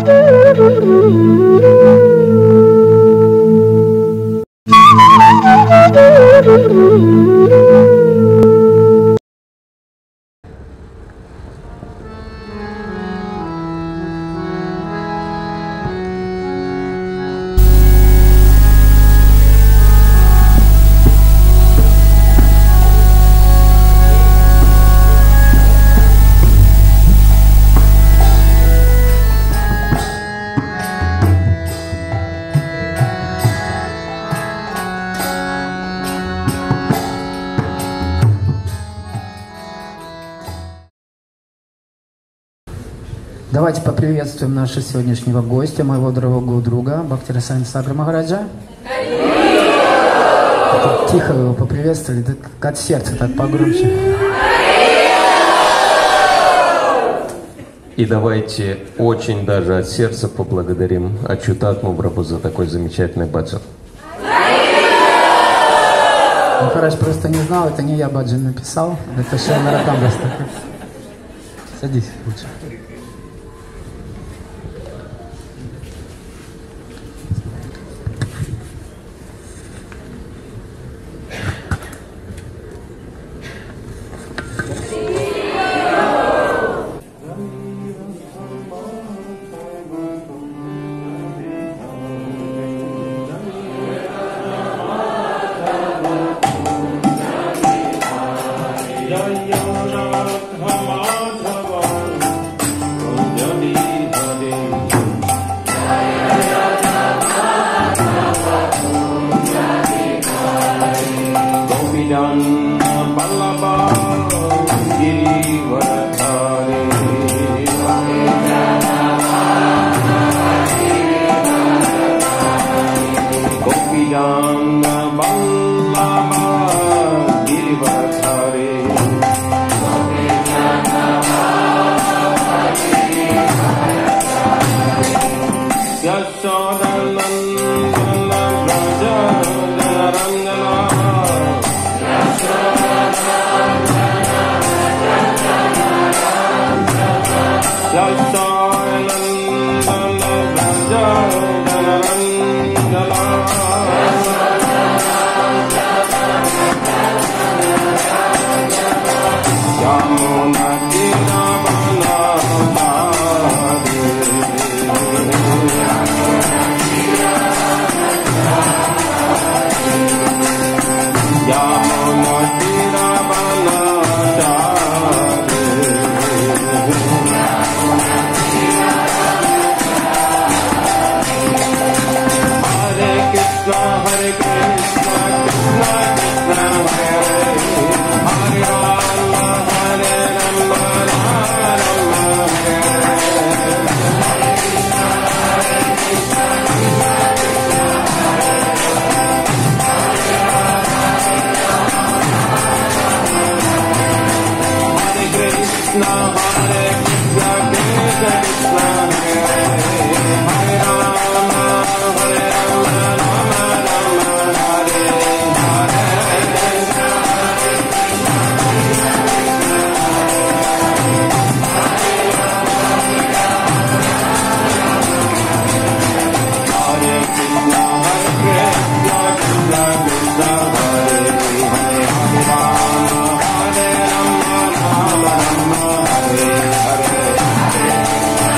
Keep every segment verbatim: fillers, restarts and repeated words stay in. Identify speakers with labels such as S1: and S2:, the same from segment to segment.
S1: Давайте поприветствуем нашего сегодняшнего гостя, моего дорогого друга Бхактирасана Сагара Махараджа. Так тихо его поприветствовали, так от сердца, так погромче.
S2: И давайте очень даже от сердца поблагодарим Ачютатму Прабху за такой замечательный баджан.
S1: Махарадж просто не знал, это не я баджан написал, это Шри Нароттам Дас. Садись лучше.
S3: Hare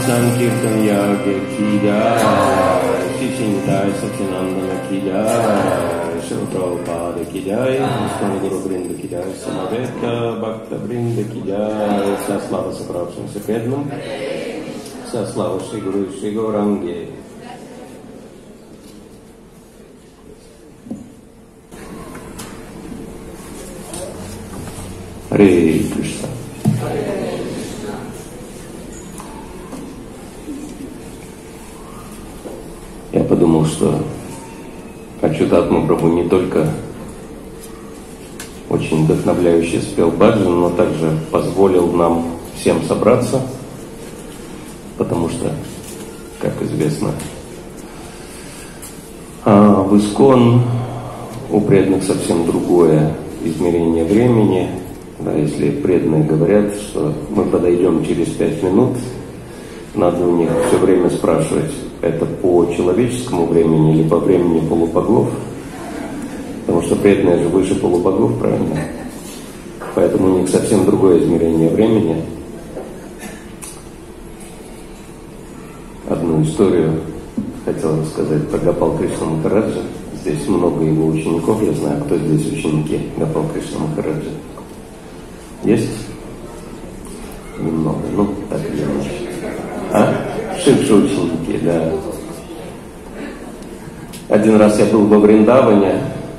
S2: Sankirtan Yagya Ki Jai, Shri Chintai Satyanandana Ki Jai, Shri Prabhupada Ki Jai, Vishnu Guru Vrinda Ki Jai, Samaveta Bhakta Vrinda Ki Jai, вся слава собравшимся преданным, вся слава Шри Гуру и Шри Гауранге. Харе Кришна. Я подумал, что Ачютатма Прабху не только очень вдохновляюще спел баджан, но также позволил нам всем собраться, потому что, как известно, в Искон у преданных совсем другое измерение времени. Да, если преданные говорят, что мы подойдем через пять минут, надо у них все время спрашивать, это по человеческому времени или по времени полубогов, потому что преданные же выше полубогов, правильно? Поэтому у них совсем другое измерение времени. Одну историю хотел рассказать про Гопал Кришна Махараджа. Здесь много его учеников, я знаю, кто здесь ученики Гопал Кришна Махараджа. Есть? Немного, ну, так или иначе. А? Шивши ученики, да. Один раз я был во Вриндаване,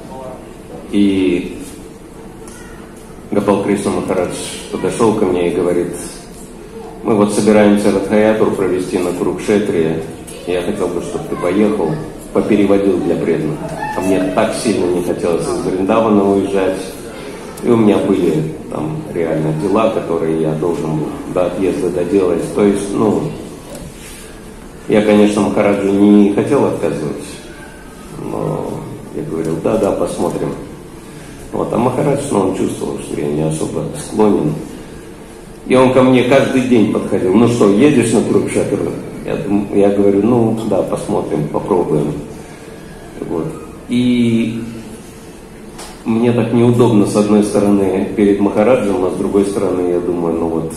S2: и Гопал Кришна Махарадж подошел ко мне и говорит: мы вот собираемся Радхаятуру провести на Курукшетре, и я хотел бы, чтобы ты поехал, попереводил для преданных. А мне так сильно не хотелось из Вриндавана уезжать. И у меня были там реально дела, которые я должен был до отъезда доделать. То есть, ну, я, конечно, Махараджу не хотел отказывать, но я говорил, да-да, посмотрим. Вот, а Махарадж, ну, он чувствовал, что я не особо склонен. И он ко мне каждый день подходил: ну что, едешь на Курукшетр? Я, я говорю, ну, да, посмотрим, попробуем. Вот. И мне так неудобно, с одной стороны, перед Махараджем, а с другой стороны, я думаю, ну вот,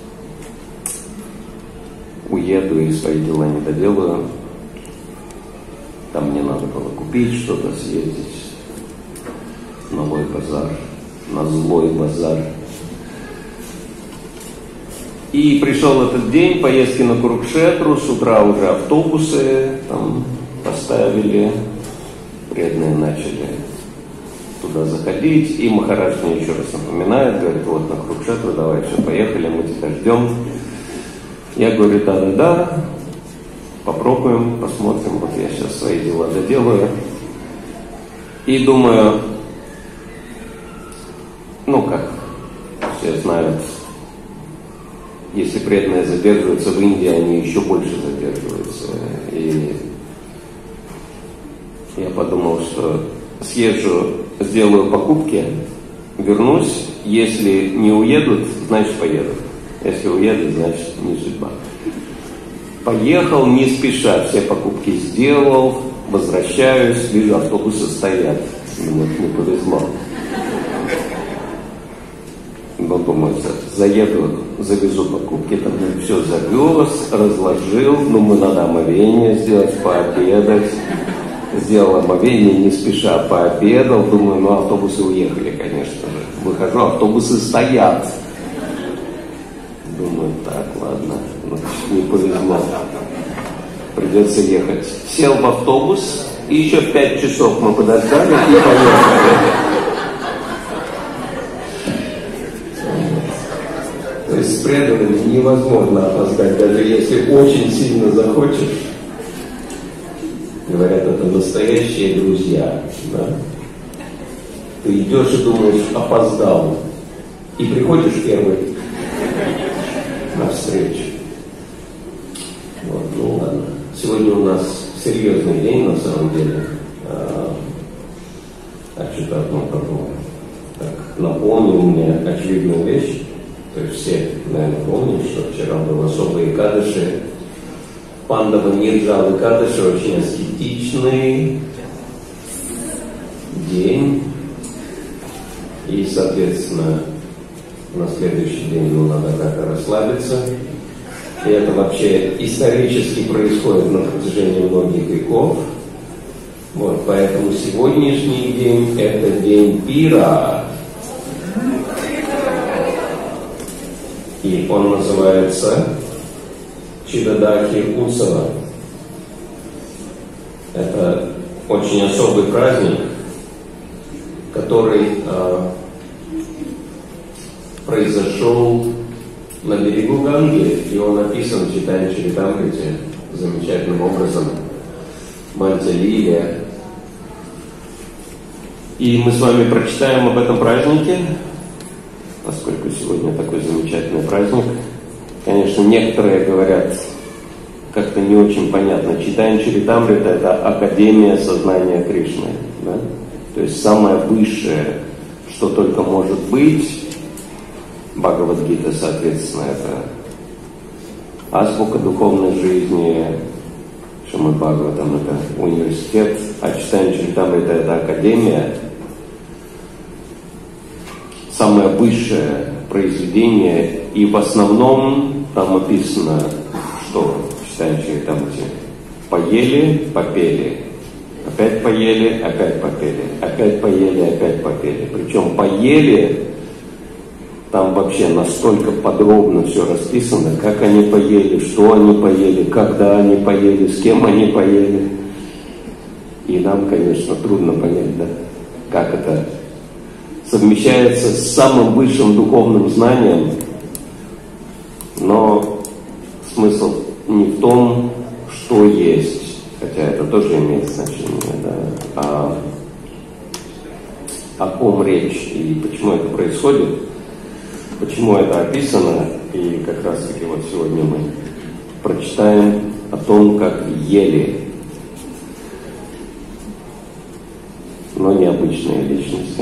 S2: уеду и свои дела не доделаю. Там мне надо было купить что-то, съездить на злой базар, на злой базар. И пришел этот день поездки на Курукшетру, с утра уже автобусы там поставили, преданные начали туда заходить, и Махарадж мне еще раз напоминает, говорит, вот на Курукшетру, давай, все, поехали, мы тебя ждем. Я говорю, да-да-да, попробуем, посмотрим, вот я сейчас свои дела доделаю. И думаю, ну как, все знают, если преданные задерживаются в Индии, они еще больше задерживаются. И я подумал, что съезжу, сделаю покупки, вернусь. Если не уедут, значит поедут. Если уедут, значит не судьба. Поехал не спеша, все покупки сделал, возвращаюсь, вижу, автобусы стоят. Мне не повезло. Но думаю, заеду, завезу покупки, там все завез, разложил, ну мы надо омовение сделать, пообедать. Сделал омовение, не спеша пообедал, думаю, ну автобусы уехали, конечно же. Выхожу, автобусы стоят. Думаю, так, ладно, ну, не повезло. Придется ехать. Сел в автобус, и еще пять часов мы подождали и поехали. То есть с преданными невозможно опоздать, даже если очень сильно захочешь. Говорят, это настоящие друзья. Да? Ты идешь и думаешь, опоздал. И приходишь первый на встречу. Вот, ну ладно. Сегодня у нас серьезный день, на самом деле. Ачютатма Прабху так напомнил мне очевидную вещь. То есть все, наверное, помнят, что вчера был особый Экадаши. Пандава Нирджал Экадаши, очень аскетичный день. И, соответственно, на следующий день ну, надо как-то расслабиться. И это вообще исторически происходит на протяжении многих веков. Вот, поэтому сегодняшний день – это день пира. И он называется Чидадахи Утсава. Это очень особый праздник, который э, произошел на берегу Ганги, и он описан в Чайтанья Чаритамрите замечательным образом. Мантя Лилия. И мы с вами прочитаем об этом празднике, поскольку сегодня такой замечательный праздник. Конечно, некоторые говорят, как-то не очень понятно. Чайтанья Чаритамрита – это Академия сознания Кришны. Да? То есть самое высшее, что только может быть. Бхагавад-гита, соответственно, это азбука духовной жизни. Шримад Бхагаватам – это университет, а Чайтанья Чаритамрита – это Академия. Самое высшее произведение, и в основном там описано, что в Чайтанья Чаритамрите поели, попели, опять поели, опять попели, опять поели, опять попели. Причем поели, там вообще настолько подробно все расписано, как они поели, что они поели, когда они поели, с кем они поели. И нам, конечно, трудно понять, да, как это совмещается с самым высшим духовным знанием, но смысл не в том, что есть, хотя это тоже имеет значение, да, а о ком речь и почему это происходит, почему это описано, и как раз таки вот сегодня мы прочитаем о том, как ели, но необычные личности.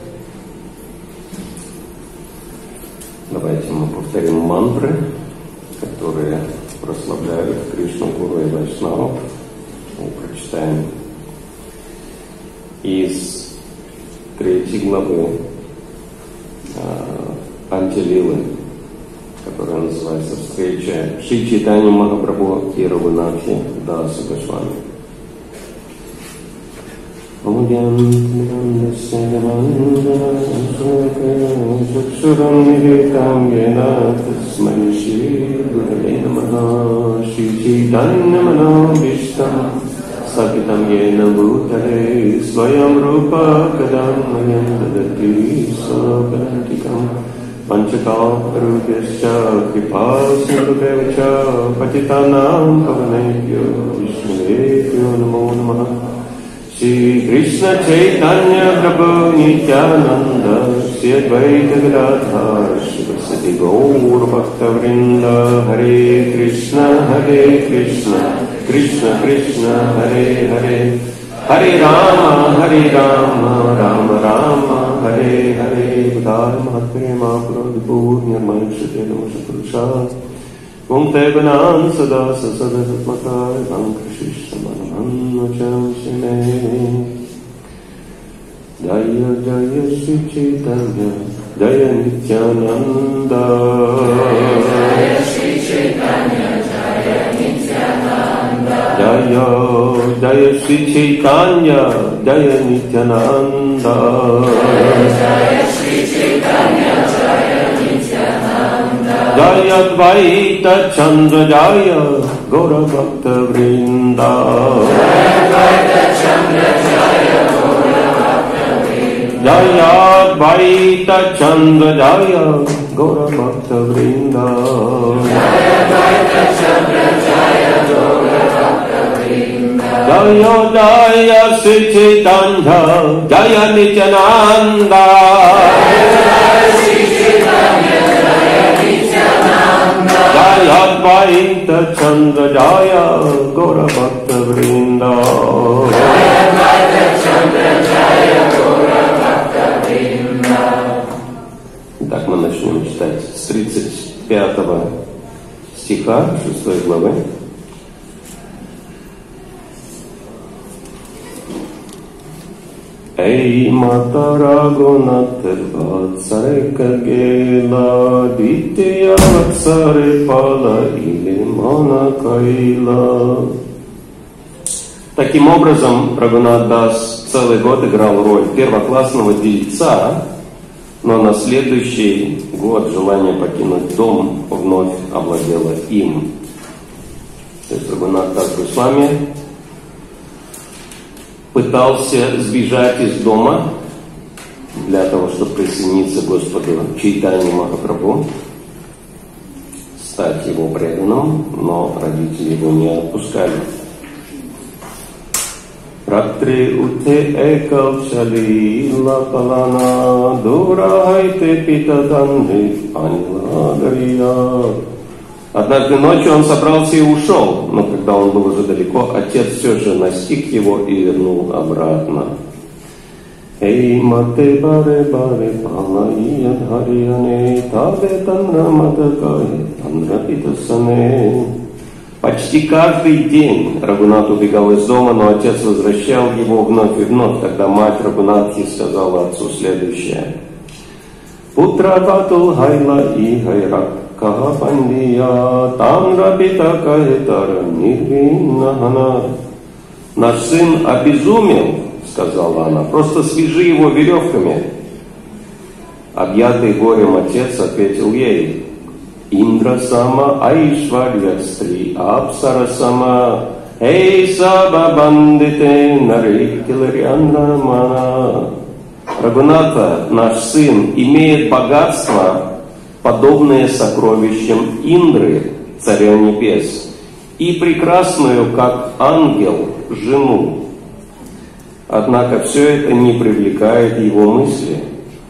S2: Давайте мы повторим мантры, которые прославляют Кришну, Гуру и Вайшнаву. Мы прочитаем из третьей главы Антилилы, которая называется «Встреча Шри Чайтанья Махапрабху и Рагунатхи Даса Госвами». Sakitam yena bhutale swayam rupa kadam mayam dadati savakantikam panchakaparubhyascha kripasindhudevacha patitanam pavanebhyo vishnuvebhyo namo namaha. Shri Krishna Chaitanya Prabhu Nityananda Shri Advaita Gadadhar Shivasati Gaur Bhakta Vrinda Hare Krishna Hare Krishna Krishna Krishna Hare Hare Hare Rama Hare Rama Rama Rama Hare Hare Budhaya Mahatmya Mahaprabhu Nirmaya Shri Namaskar Om Tevanan Sada Sada Satmata Vam Krishna Manamacham Shime Jaya Jaya Shri Chaitanya Jaya Nityananda Jaya Shri Chaitanya Jaya Nityananda Jaya Jaya Shri Chaitanya Jaya Nityananda Jaya Shri Chaitanya Jaya Nityananda Jaya Advaita Chandra Jaya Gaura Bhakta Vrinda Jaya Advaita Chandra Jaya Gaura Bhakta Vrinda Jaya Advaita Chandra Jaya Gaura Bhakta Vrinda Jaya Advaita Chandra Jaya Gaura Bhakta Vrinda Jaya Jaya Shri Chaitanya Jaya Nityananda Jaya Shri Chaitanya Jaya Advaita Chandra Jaya Gaura Bhakta Vrinda Jaya Advaita Chandra Jaya Gaura Bhakta Vrinda. Итак, мы начнем читать с тридцать пятого стиха шестой главы. Эй, мата Рагунатха Ватсарека Гела, Дития Ватсаре Пала или Мана Кайла. Таким образом, Рагунат Дас целый год играл роль первоклассного дельца, но на следующий год желание покинуть дом вновь овладело им. То есть Рагунат Дас Госвами пытался сбежать из дома для того, чтобы присоединиться к Господу Чайтанье Махапрабху, стать его преданным, но родители его не отпускали. Ратри уте экал чали лапалана дурахайте питаданри анилагария. Однажды ночью он собрался и ушел, но когда он был уже далеко, отец все же настиг его и вернул обратно. Эй, мате баре баре палаия дхарияне табе танра матакай танра питасане. Почти каждый день Рагунат убегал из дома, но отец возвращал его вновь и вновь. Тогда мать Рагунатхи сказала отцу следующее. Путра батул хайла и хайрак каха пандия танра пита кайтара нирвинахана. Наш сын обезумел, сказала она, просто свяжи его веревками. Объятый горем отец ответил ей. Индра сама айшварья стри апсара сама эй саба бандите нарикиларианна мана. Рагуната, наш сын, имеет богатство, подобное сокровищам Индры, царя небес, и прекрасную, как ангел, жену. Однако все это не привлекает его мысли.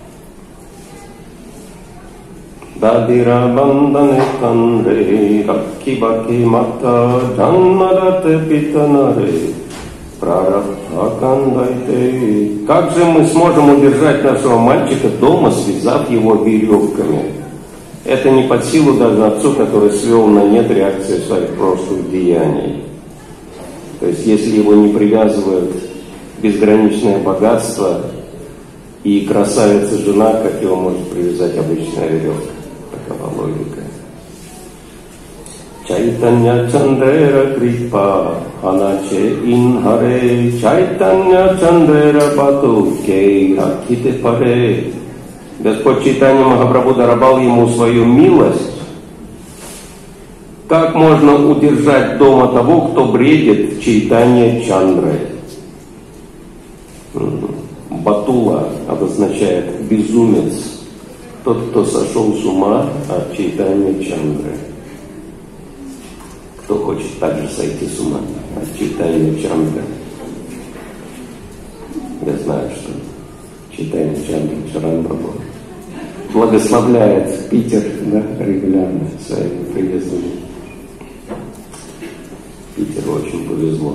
S2: Дадира бандане канре ракки баки мата джанмадате питанаре прарабдха кандайте. Как же мы сможем удержать нашего мальчика дома, связав его веревками? Это не под силу даже отцу, который свел на нет реакции своих прошлых деяний. То есть, если его не привязывают безграничное богатство и красавица жена, как его может привязать обычная веревка? Такова логика. Чайтанья Чандрера Крипа Аначе Инхаре Чайтанья Чандрера Бату Кей Ракхите Паре. Господь Чайтанья Махапрабху даровал ему свою милость. Как можно удержать дома того, кто бредит Чайтанья Чандрой? Батула обозначает безумец. Тот, кто сошел с ума от Чайтанья Чандры. Кто хочет также сойти с ума от Чайтанья Чандры? Я знаю, что Чайтанья Чандра Чаран Прабху благословляет Питер, да, регулярно своими приездами. Питеру очень повезло,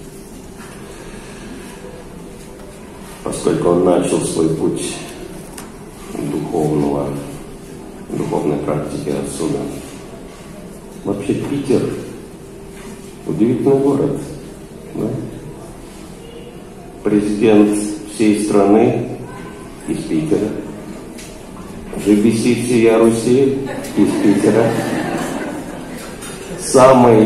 S2: поскольку он начал свой путь духовного, духовной практики отсюда. Вообще Питер удивительный город, да? Президент всей страны из Питера, Жибиси всея Руси из Питера, самый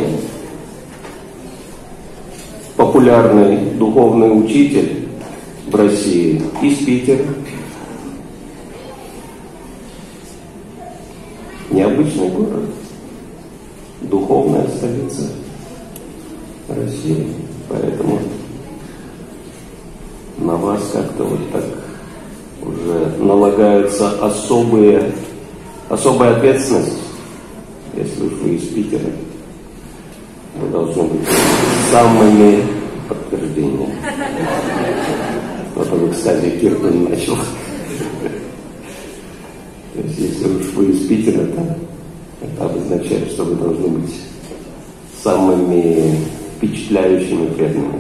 S2: популярный духовный учитель в России из Питера. Необычный город, духовная столица России, поэтому на вас как-то вот так уже налагаются особые, особая ответственность, если уж вы из Питера, вы должны быть самыми подтверждениями. Вот он, кстати, Киртан начал. То есть, если уж вы из Питера, то это обозначает, что вы должны быть самыми впечатляющими преданными.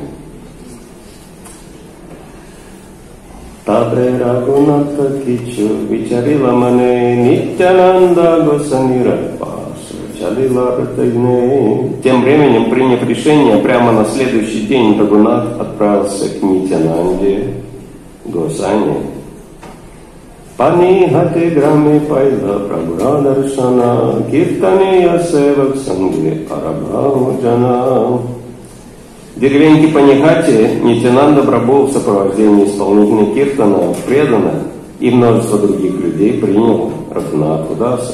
S2: Табре Рагунатха Кичу Вичарила Мане Нитянанда Госанира Паша Чалила Ратайне. Тем временем, приняв решение, прямо на следующий день Рагунат отправился к Нитянанде. Госани. Пани хати грами пайла прабхура даршана, киртания севак санги арабхау джана. В деревеньке Панихати Нитянанда Прабху в сопровождении исполнителей киртана, преданных и множество других людей принял Рагунатху Даса.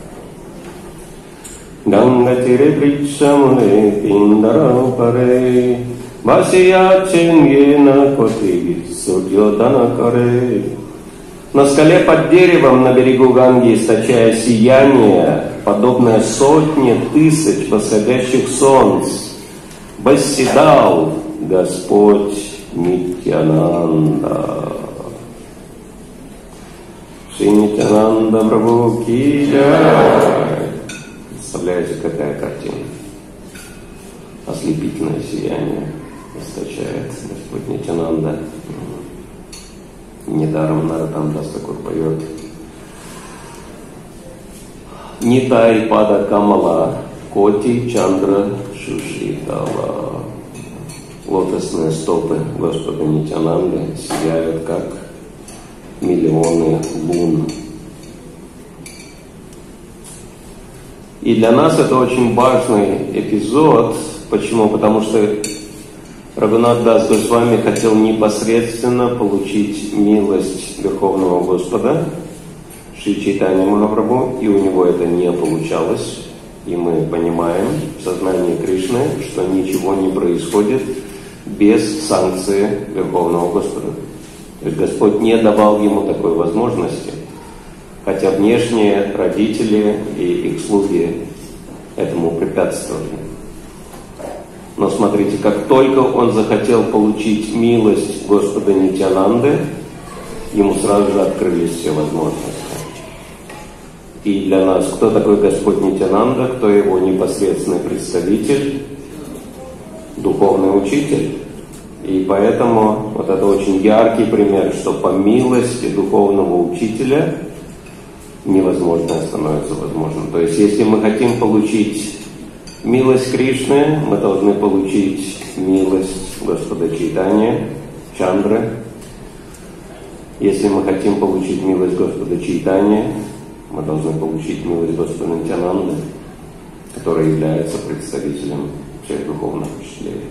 S2: Гангатире причамле пиндарау паре, басия ченгена коти судьотана каре. На скале под деревом на берегу Ганги, источая сияние, подобное сотне тысяч восходящих солнц, восседал Господь Нитьянанда. Шри Нитьянанда Прабху ки джай. Представляете, какая картина? Ослепительное сияние источает Господь Нитьянанда. Недаром Нароттам Дас Такур поет. Нитай пада камала, коти чандра шушитала. Лотосные стопы Господа Нитьянанды сияют, как миллионы лун. И для нас это очень важный эпизод. Почему? Потому что Рагунат Дас Госвами хотел непосредственно получить милость Верховного Господа Шри Чайтанья Махапрабху, и у него это не получалось. И мы понимаем в сознании Кришны, что ничего не происходит без санкции Верховного Господа. То есть Господь не давал ему такой возможности, хотя внешние родители и их слуги этому препятствовали. Но смотрите, как только он захотел получить милость Господа Нитьянанды, ему сразу же открылись все возможности. И для нас, кто такой Господь Нитьянанда, кто его непосредственный представитель, духовный учитель. И поэтому вот это очень яркий пример, что по милости духовного учителя невозможное становится возможным. То есть, если мы хотим получить милость Кришны, мы должны получить милость Господа Чайтаньи, Чандры. Если мы хотим получить милость Господа Чайтаньи, мы должны получить милость Господа Нитьянанды, который является представителем всех духовных учителей.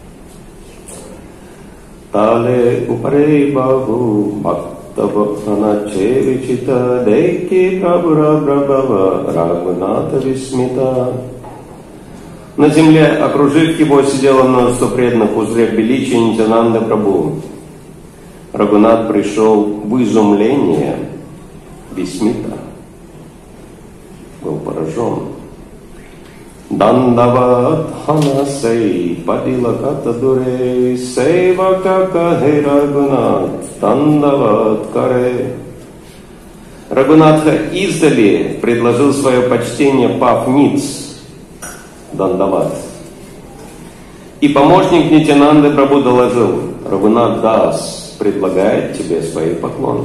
S2: Тале упарей баху бхактабхана чевичита дейки прабхура прабхава Рагуната висмита. На земле, окружив его, сидело множество преданных, узрев величие Нитьянанды Прабху. Рагунат пришел в изумление, висмита, был поражен. Дандават ханасей падилаката дуре сейвака кахе Рагунат дандават каре. Рагунатха издали предложил свое почтение пав ниц, Дандават. И помощник Нитьянанды Прабху доложил: Рагунат Дас предлагает тебе свои поклоны.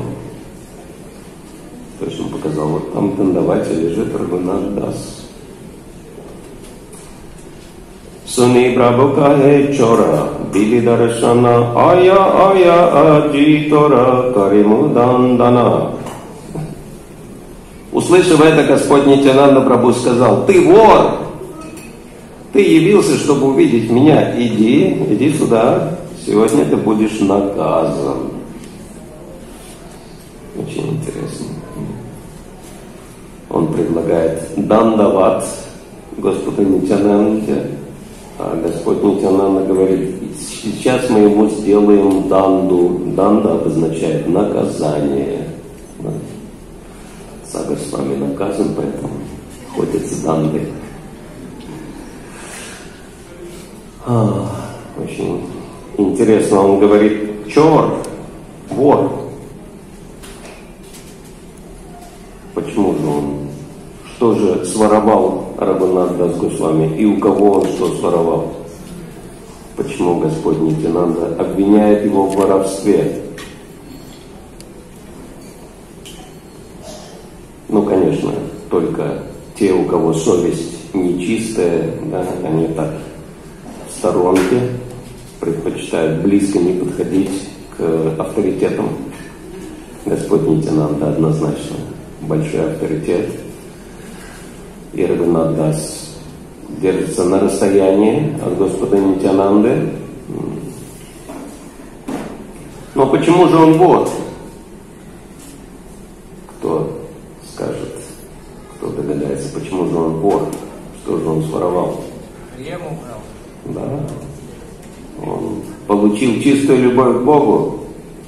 S2: То есть он показал, вот там в Дандавате лежит Рагунат Дас. Суни Прабху кахе чора били даршана ая ая аджитора кариму дандана. Услышав это, Господь Нитьянанда Прабху сказал: ты вор! Ты явился, чтобы увидеть меня. Иди, иди сюда. Сегодня ты будешь наказан. Очень интересно. Он предлагает дандават Господу Нитьянанде, а Господь Нитьянанда говорит: сейчас мы ему сделаем данду. Данда обозначает наказание. Сага с вами наказан, поэтому ходит с дандой. А, очень интересно, он говорит: чор, вор. Почему же он? Что же своровал Рагунат Дас Госвами? И у кого он что своровал? Почему Господь Нитьянанда обвиняет его в воровстве? Ну, конечно, только те, у кого совесть нечистая, да, они так в сторонке предпочитают близко не подходить к к авторитетам. Господь Нитянанда однозначно большой авторитет. И Рагунат Дас держится на расстоянии от Господа Нитянанды. Но почему же он вор? Кто скажет, кто догадается, почему же он вор? Что же он своровал?
S3: Крем убрал.
S2: Да. Он получил чистую любовь к Богу.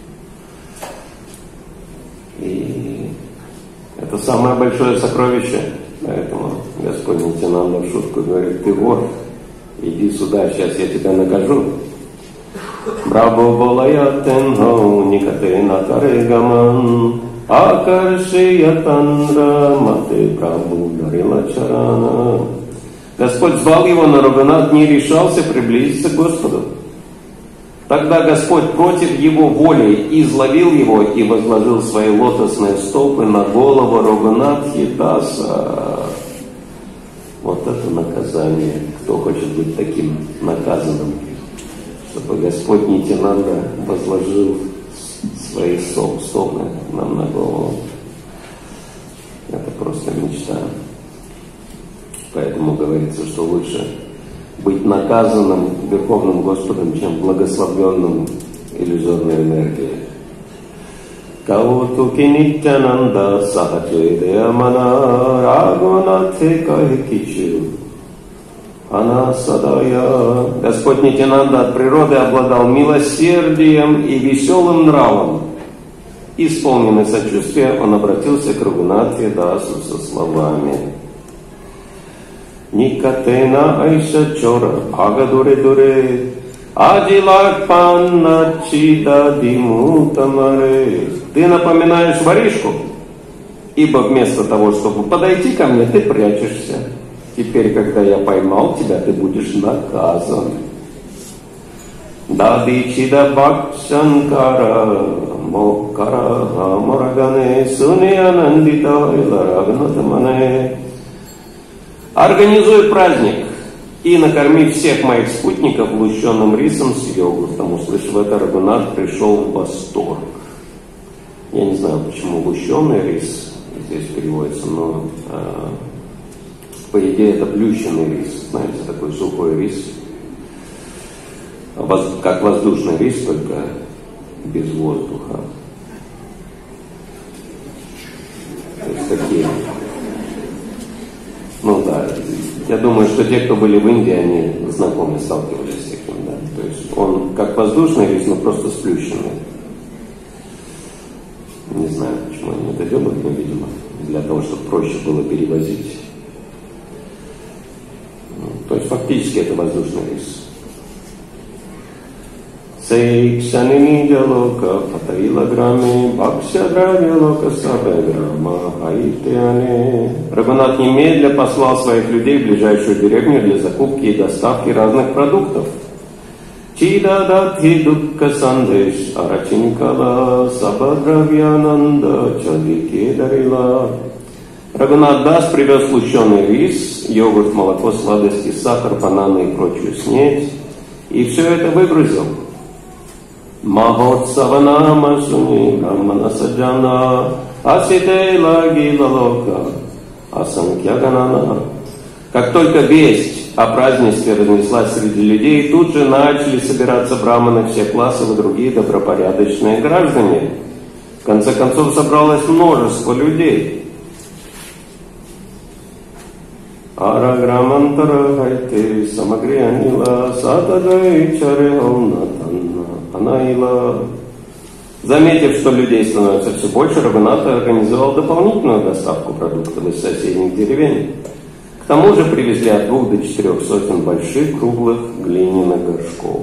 S2: И это самое большое сокровище. Поэтому Господь Нитянанда в шутку говорит: ты вор, иди сюда, сейчас я тебя накажу. Брабо Балаятен Хау Никатена Тарегаман Акаршиятандра Мате Прабу Дарила Чарана. Господь звал его, но Рагунат не решался приблизиться к Господу. Тогда Господь против его воли изловил его и возложил свои лотосные стопы на голову Рагунатхи Даса. Вот это наказание. Кто хочет быть таким наказанным? Чтобы Господь Нитянанда возложил свои стопы нам на голову. Это просто мечта. Поэтому говорится, что лучше быть наказанным Верховным Господом, чем благословленным иллюзорной энергией. Кауту кинитянанда сахачедея мана рагунатхе кахикичу ана садая. Господь Нитянанда от природы обладал милосердием и веселым нравом. Исполненный сочувствия, он обратился к Рагунатхе Дасу со словами: Никатена айша чора бхагадуре дуре адилак панна чита димутамаре. Ты напоминаешь воришку, ибо вместо того, чтобы подойти ко мне, ты прячешься. Теперь, когда я поймал тебя, ты будешь наказан. Дади чида бхакшанкара мокара морагане суньянандита иларагнатамане. Организуй праздник и накорми всех моих спутников лущенным рисом с йогуртом. Услышав это, Рагунат пришел в восторг. Я не знаю, почему лущеный рис здесь переводится, но э, по идее это плющенный рис. Знаете, такой сухой рис. Воз, как воздушный рис, только без воздуха. То есть такие... Ну да, я думаю, что те, кто были в Индии, они знакомы, сталкивались с таким, да. То есть он как воздушный рис, но просто сплющенный. Не знаю, почему они это делают, но, видимо, для того, чтобы проще было перевозить. Ну, то есть фактически это воздушный рис. Сейкшанини джалока патавила грами бхакша дравьялока сабеграма хаитяне. Рагунат немедля послал своих людей в ближайшую деревню для закупки и доставки разных продуктов. Чидадатхи дукка сандеш арачинкала сабадравьянанда чадике дарила. Рагунат Дас привез лущеный рис, йогурт, молоко, сладости, сахар, бананы и прочую снеть, и все это выгрузил. Махотсаванама суни брамана саджана асите лагила лока асанкьяганана. Как только весть о празднестве разнеслась среди людей, тут же начали собираться браманы всех классов и другие добропорядочные граждане. В конце концов собралось множество людей. Араграмантара хайте самагрианила сатадай чареонатанна анаила. Заметив, что людей становится все больше, Рагунат организовал дополнительную доставку продуктов из соседних деревень. К тому же привезли от двух до четырех сотен больших круглых глиняных горшков.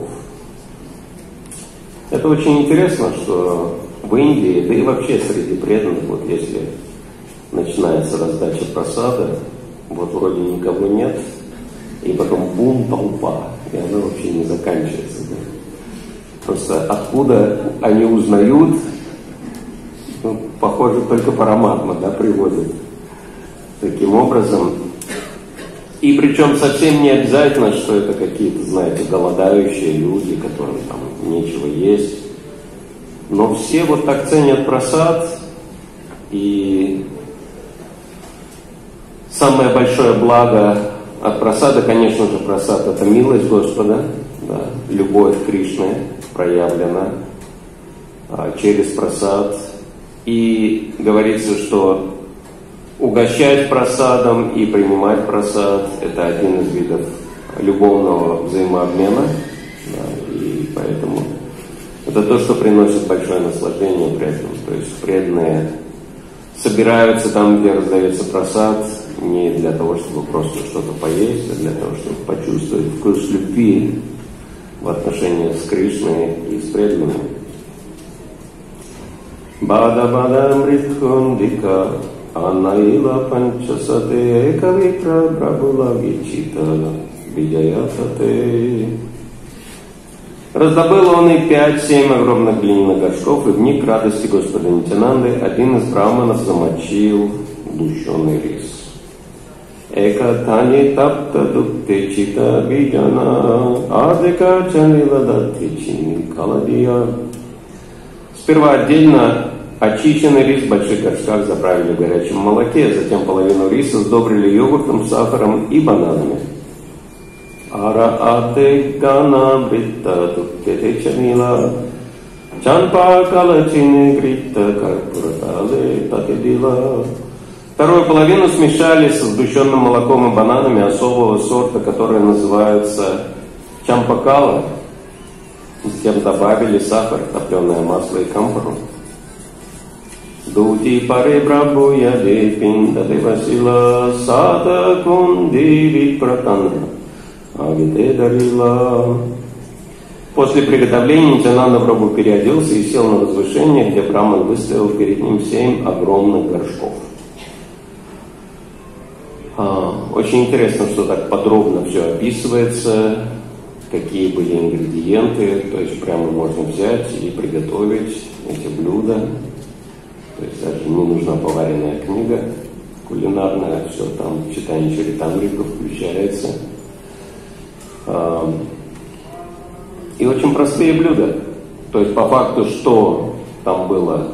S2: Это очень интересно, что в Индии, да и вообще среди преданных, вот если начинается раздача просада, вот вроде никого нет, и потом бум, толпа, и она вообще не заканчивается. Да? Просто откуда они узнают, ну, похоже, только Параматма, да, приводит. Таким образом, и причем совсем не обязательно, что это какие-то, знаете, голодающие люди, которым там нечего есть. Но все вот так ценят прасад, и самое большое благо от прасада, конечно же, прасад — это милость Господа, да, любовь Кришны проявлена а, через прасад. И говорится, что угощать прасадом и принимать прасад — это один из видов любовного взаимообмена, да, и поэтому это то, что приносит большое наслаждение преданным. То есть преданные собираются там, где раздается прасад, не для того, чтобы просто что-то поесть, а для того, чтобы почувствовать вкус любви в отношении с Кришной и с преданными. Бада бада мритхундика анаила панчасате экавитра брабула гичита видяятате. Раздобыл он и пять-семь огромных глиняных горшков, и в них, к радости Господа Нитянанды, один из браманов замочил лущеный рис. Эка тани тапта дукте чита видяна адека чанила датвичини каладия. Сперва отдельно очищенный рис в больших горшках заправили в горячем молоке, затем половину риса сдобрили йогуртом, сахаром и бананами. Ара ате гана брита дукте чанила чанпа калачини грита карпуратале татидила. Вторую половину смешали со сгущенным молоком и бананами особого сорта, которые называются чампакала. Затем добавили сахар, топленое масло и кампару. Дути паре брабу яде пинда девасила сада кундири пратана агите дарила. После приготовления Нитянанда Прабху переоделся и сел на возвышение, где Браман выставил перед ним семь огромных горшков. Очень интересно, что так подробно все описывается, какие были ингредиенты, то есть прямо можно взять и приготовить эти блюда. То есть даже не нужна поваренная книга кулинарная, все там в читании Чаритамриту включается. И очень простые блюда. То есть по факту, что там было: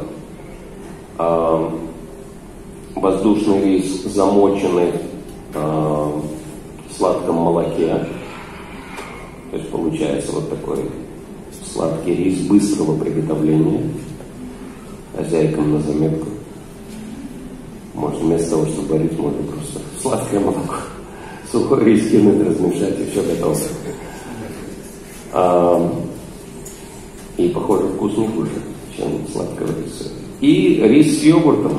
S2: воздушный рис, замоченный в сладком молоке. То есть получается вот такой сладкий рис быстрого приготовления. Хозяйкам на заметку. Можно вместо того, чтобы варить, можно просто сладкое молоко, сухой рис кинуть, размешать, и все готово. А, и похоже, вкус не хуже, чем сладкого риса. И рис с йогуртом.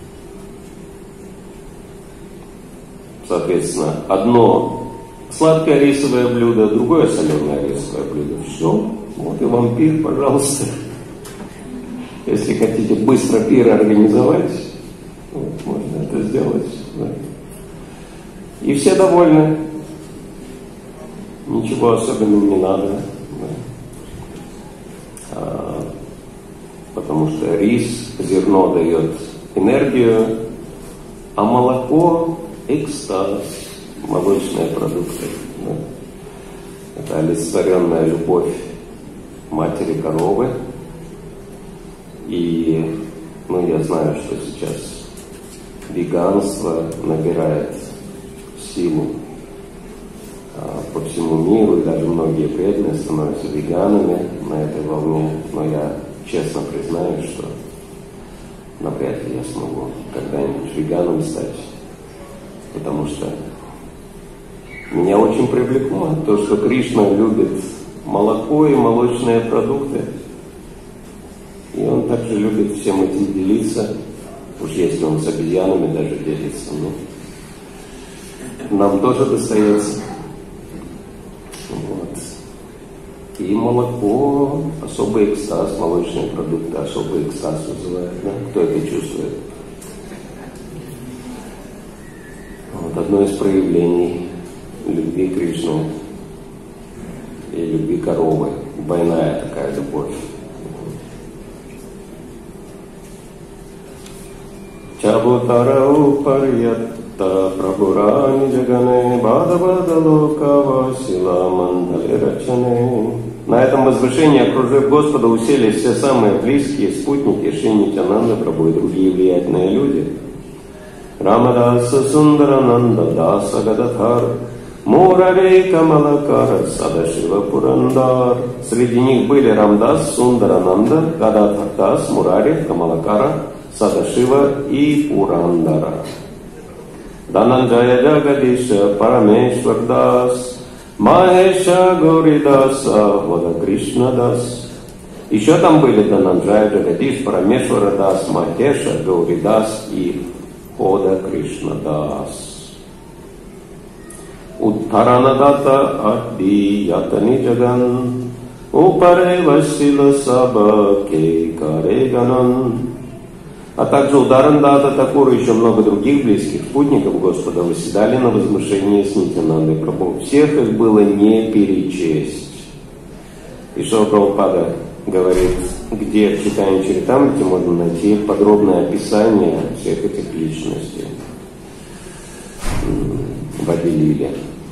S2: Соответственно, одно сладкое рисовое блюдо, другое соленое рисовое блюдо. Все. Вот и вам пир, пожалуйста. Если хотите быстро пир организовать, вот, можно это сделать. Да. И все довольны. Ничего особенного не надо. Да. А, потому что рис, зерно дает энергию, а молоко — экстаз, молочные продукты. Да. Это олицетворенная любовь матери коровы. И ну, я знаю, что сейчас веганство набирает силу а, по всему миру, и даже многие преданные становятся веганами на этой волне. Но я честно признаюсь, что навряд ли я смогу когда-нибудь веганом стать, потому что меня очень привлекло то, что Кришна любит молоко и молочные продукты. И он также любит всем этим делиться. Уж если он с обезьянами даже делится, ну, нам тоже достается. Вот. И молоко — особый экстаз, молочные продукты — особый экстаз вызывает. Да? Кто это чувствует? Вот одно из проявлений любви Кришны и любви коровы. Двойная такая любовь. Чабутарау парьятта прабурани джагане бада бада лока васила мандале рачане. На этом возвышении, окружив Господа, уселись все самые близкие спутники Шри Нитьянанды Прабху и другие влиятельные люди. Рамадаса Сундарананда Даса Гададхар, Мурари Камалакара Садашива Пурандар. Среди них были Рамдас, Сундарананда, Гададхар Дас, Мурари, Камалакара, Садашива и Пурандара. Дананджая Джагадиша Парамешвар Дас, Махеша Горидаса, Вода Кришна Дас. Еще там были Дананджая Джагадиш, Парамешвара Дас, Махеша Горидас и Вода Кришна Дас. Уттаранадата Адди Ятани Джаган, Упаре Васила Саба Кейкаре Ганан. А также у Дарандата Такура и еще много других близких спутников Господа восседали на возвышении с Нитьянандой Прабху. Всех их было не перечесть. И Шрила Прабхупада говорит, где в Чайтанья Чаритамрите можно найти подробное описание всех этих личностей в Ади-лиле.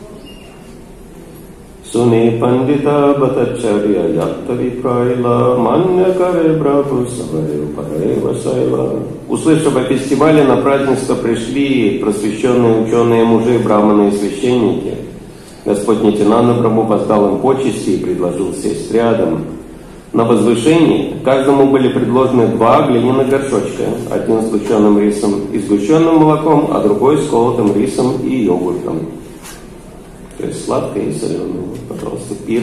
S2: Суни пандита батачарья яттави прайла манья каре брабу саваре упаре васайла. Услышав о фестивале, на празднество пришли просвещенные ученые мужи, браманы и священники. Господь Нитьянанда Прабху воздал им почести и предложил сесть рядом. На возвышении каждому были предложены два глиняных горшочка, один с сгущенным рисом и сгущенным молоком, а другой с колотым рисом и йогуртом. То есть сладкое и соленое. Пожалуйста, пир.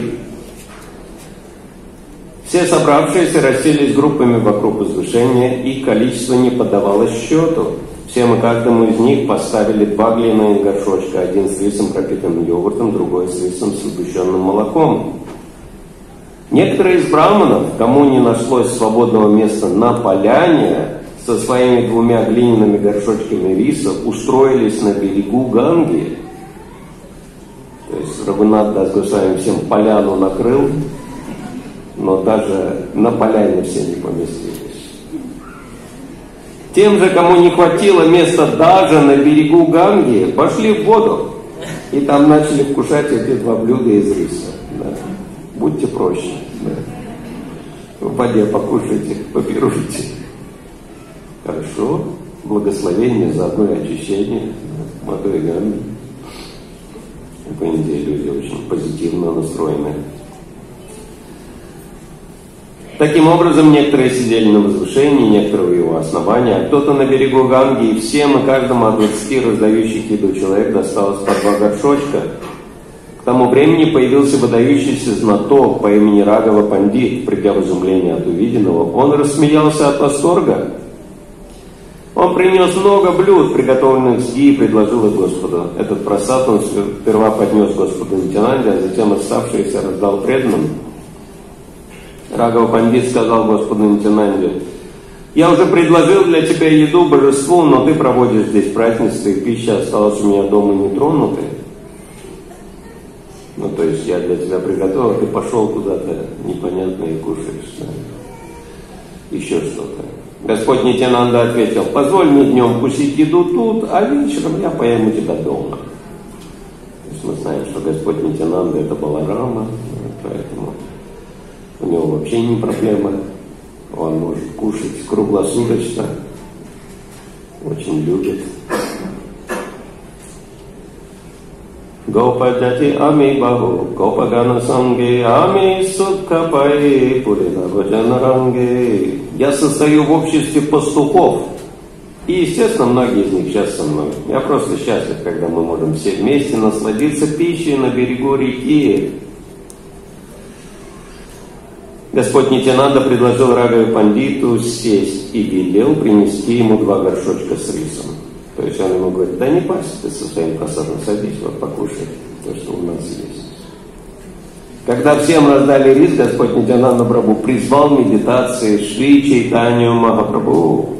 S2: Все собравшиеся расселись группами вокруг возвышения, и количество не поддавалось счету. Всем и каждому из них поставили два глиняных горшочка, один с рисом, пропитанным йогуртом, другой с рисом с сгущенным молоком. Некоторые из браманов, кому не нашлось свободного места на поляне, со своими двумя глиняными горшочками риса устроились на берегу Ганги. То есть Рагунат Дас Госвами всем поляну накрыл, но даже на поляне все не поместились. Тем же, кому не хватило места даже на берегу Ганги, пошли в воду и там начали вкушать эти два блюда из риса. Да. Будьте проще. Да. В воде покушайте, попируйте. Хорошо. Благословение, заодно и очищение. Водой Ганги. В Индии люди очень позитивно настроены. Таким образом, некоторые сидели на возвышении, некоторые у его основания, а кто-то на берегу Ганги, и всем и каждому от двадцати раздающих еду человек досталось по два горшочка. К тому времени появился выдающийся знаток по имени Рагава Пандит. Придя в изумление от увиденного, он рассмеялся от восторга. Он принес много блюд, приготовленных с ги, и предложил их Господу. Этот просад он сперва поднес Господу Нитьянанде, а затем оставшиеся раздал преданным. Рагава Пандит сказал Господу Нитьянанде: «Я уже предложил для тебя еду божеству, но ты проводишь здесь празднество, и пища осталась у меня дома нетронутой. Ну, то есть я для тебя приготовил, ты пошел куда-то непонятно и кушаешь. Да? Еще что-то». Господь Нитьянанда ответил: «Позволь мне днем вкусить еду тут, а вечером я поем у тебя дома». То есть мы знаем, что Господь Нитьянанда — это Баларама, поэтому у него вообще не проблема. Он может кушать круглосуточно, очень любит. Гопаджати ами баху, гопагана санге, ами сукхапай, пурина баджанаранге. Я состою в обществе пастухов. И, естественно, многие из них сейчас со мной. Я просто счастлив, когда мы можем все вместе насладиться пищей на берегу реки. Господь Нитьянанда предложил Рагаве Пандиту сесть и велел принести ему два горшочка с рисом. То есть он ему говорит: да не парься ты со своим просадом, садись, вот покушай то, что у нас есть. Когда всем раздали рис, Господь Нитьянанда Прабху призвал медитации Шри Чайтанью Махапрабху.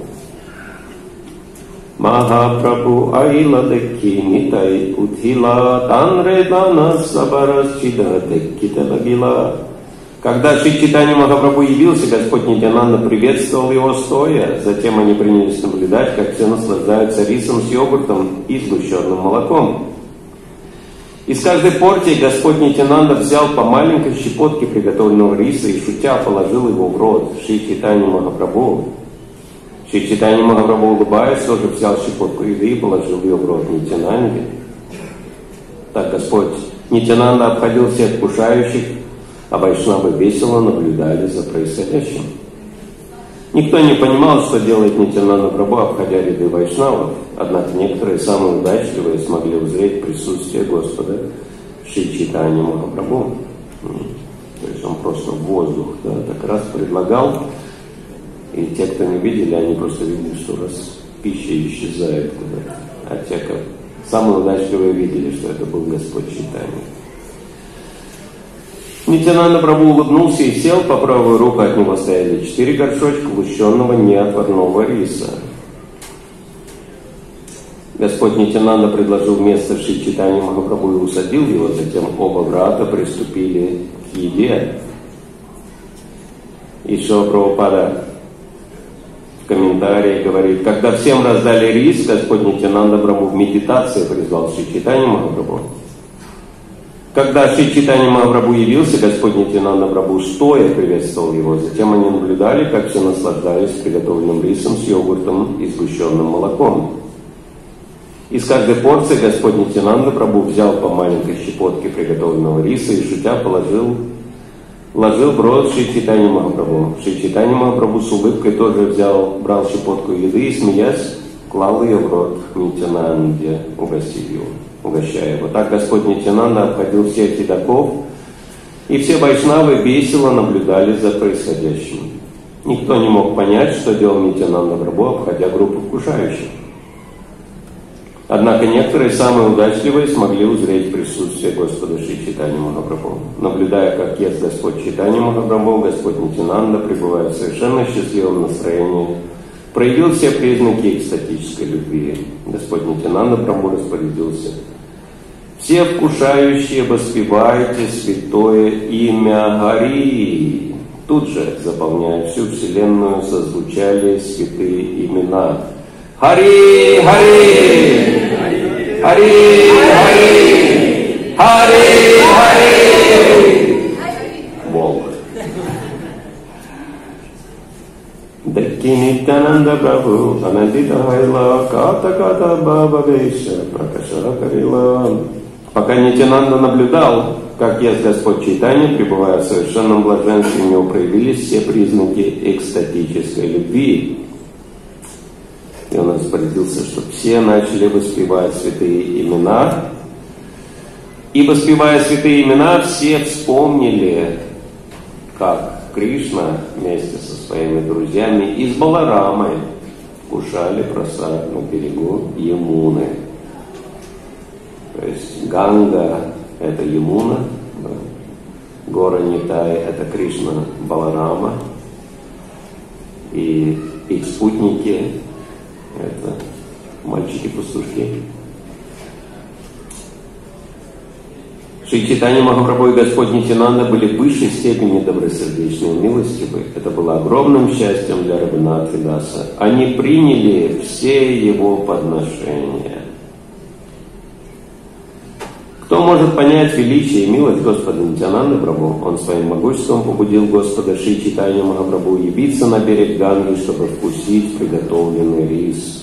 S2: Махапрабху айла декки нитай утхила танре дана сабарас чида декки талагила. Когда Шри Чайтанья Махапрабху явился, Господь Нитьянанда приветствовал его стоя. Затем они принялись наблюдать, как все наслаждаются рисом с йогуртом и сгущенным молоком. Из каждой порции Господь Нитянанда взял по маленькой щепотке приготовленного риса и, шутя, положил его в рот Шри Чайтанья Махапрабху. Шри Чайтанья Махапрабху, улыбаясь, тоже взял щепотку еды и положил ее в рот Нитянанде. Так Господь Нитянанда обходил всех вкушающих, а вайшнавы весело наблюдали за происходящим. Никто не понимал, что делает Нитянанда Прабху, обходя ряды вайшнавов, однако некоторые, самые удачливые, смогли узреть присутствие Господа Шри Чайтаньи Махапрабху. То есть он просто в воздух, да, так раз предлагал, и те, кто не видели, они просто видели, что раз пища исчезает куда-то. А те, как самые удачливые, видели, что это был Господь Чайтанья. Нитянанда Прабху улыбнулся и сел, по правую руку от него стояли четыре горшочка лущенного неотварного риса. Господь Нитянанда предложил место Шри Чайтаньи Махапрабху и усадил его, затем оба брата приступили к еде. И Шрила Прабхупада в комментарии говорит: когда всем раздали рис, Господь Нитянанда Прабху в медитации призвал Шри Чайтанью Махапрабху. Когда Шри Чайтанья Махапрабху явился, Господь Нитянанда Прабху стоя приветствовал его. Затем они наблюдали, как все наслаждались приготовленным рисом с йогуртом и сгущенным молоком. Из каждой порции Господь Нитянанда Прабху взял по маленькой щепотке приготовленного риса и, шутя, положил ложил в рот Шри Чайтаньи Махапрабху. Шри Чайтанья Махапрабху с улыбкой тоже взял, брал щепотку еды и, смеясь, клал ее в рот Нитянанде, угостив его. Угощая его. Так Господь Нитянанда обходил всех едоков, и все вайшнавы весело наблюдали за происходящим. Никто не мог понять, что делал Нитянанда Прабху, обходя группу вкушающих. Однако некоторые, самые удачливые, смогли узреть присутствие Господа Шри Чайтаньи Махапрабху. Наблюдая, как ест Господь Чайтанья Махапрабху, Господь Нитянанда, пребывая в совершенно счастливом настроении, проявил все признаки экстатической любви. Господь Нитянанда Прабху распорядился: все вкушающие, воспевайте святое имя Хари. Тут же, заполняя всю вселенную, созвучали святые имена. Хари, Хари, Хари, Хари, Хари, Хари. Бог. Дакки Нитянанда Прабху, Анандита Хайла, Ката Ката Баба Вейша, Пракашара Карила. Пока Нитянанда наблюдал, как ест Господь Чайтанья, пребывая в совершенном блаженстве, у него проявились все признаки экстатической любви. И он распорядился, чтобы все начали воспевать святые имена. И воспевая святые имена, все вспомнили, как Кришна вместе со своими друзьями и с Баларамой кушали прасад на берегу Ямуны. То есть Ганга – это Ямуна, да. Гора Нитай – это Кришна Баларама, и их спутники – это мальчики-пастушки. Шри Чайтанья Махапрабху и Господь Нитянанда были в высшей степени добросердечны и милостивы. Это было огромным счастьем для Рагунатха Даса. Они приняли все его подношения. Кто может понять величие и милость Господа Нитянанды Прабху? Он своим могуществом побудил Господа Шри Чайтанью Махапрабху явиться на берег Ганги, чтобы вкусить приготовленный рис.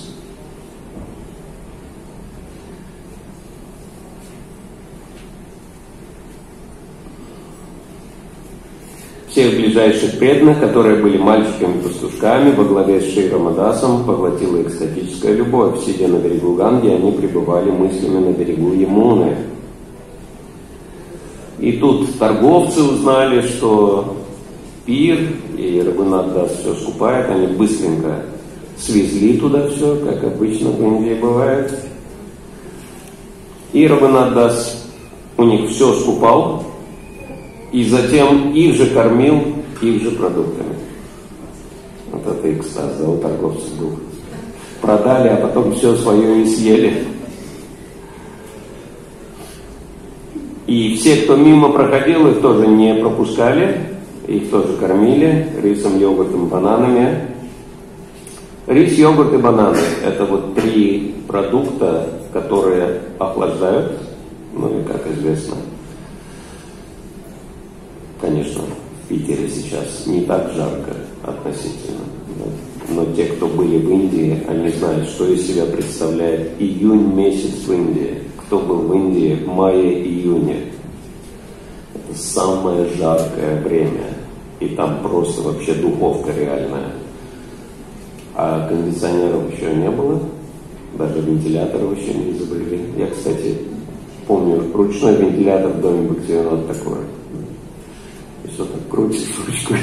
S2: Всех ближайших преданных, которые были мальчиками-пастушками, во главе с Шри Рамадасом, поглотила экстатическая любовь. Сидя на берегу Ганги, они пребывали мыслями на берегу Ямуны. И тут торговцы узнали, что пир, и Рагунат Дас все скупает, они быстренько свезли туда все, как обычно в Индии бывает. И Рагунат Дас у них все скупал, и затем их же кормил, их же продуктами. Вот это экстаз, да, у торговцев был. Продали, а потом все свое и съели. И все, кто мимо проходил, их тоже не пропускали, их тоже кормили рисом, йогуртом, бананами. Рис, йогурт и бананы – это вот три продукта, которые охлаждают Ну и, как известно, конечно, в Питере сейчас не так жарко относительно. Но те, кто были в Индии, они знают, что из себя представляет июнь месяц в Индии. Кто был в Индии в мае-июне? Это самое жаркое время. И там просто вообще духовка реальная. А кондиционеров еще не было. Даже вентиляторов еще не изобрели. Я, кстати, помню, ручной вентилятор в доме Бхактивинода такой. И что так крутишь ручкой.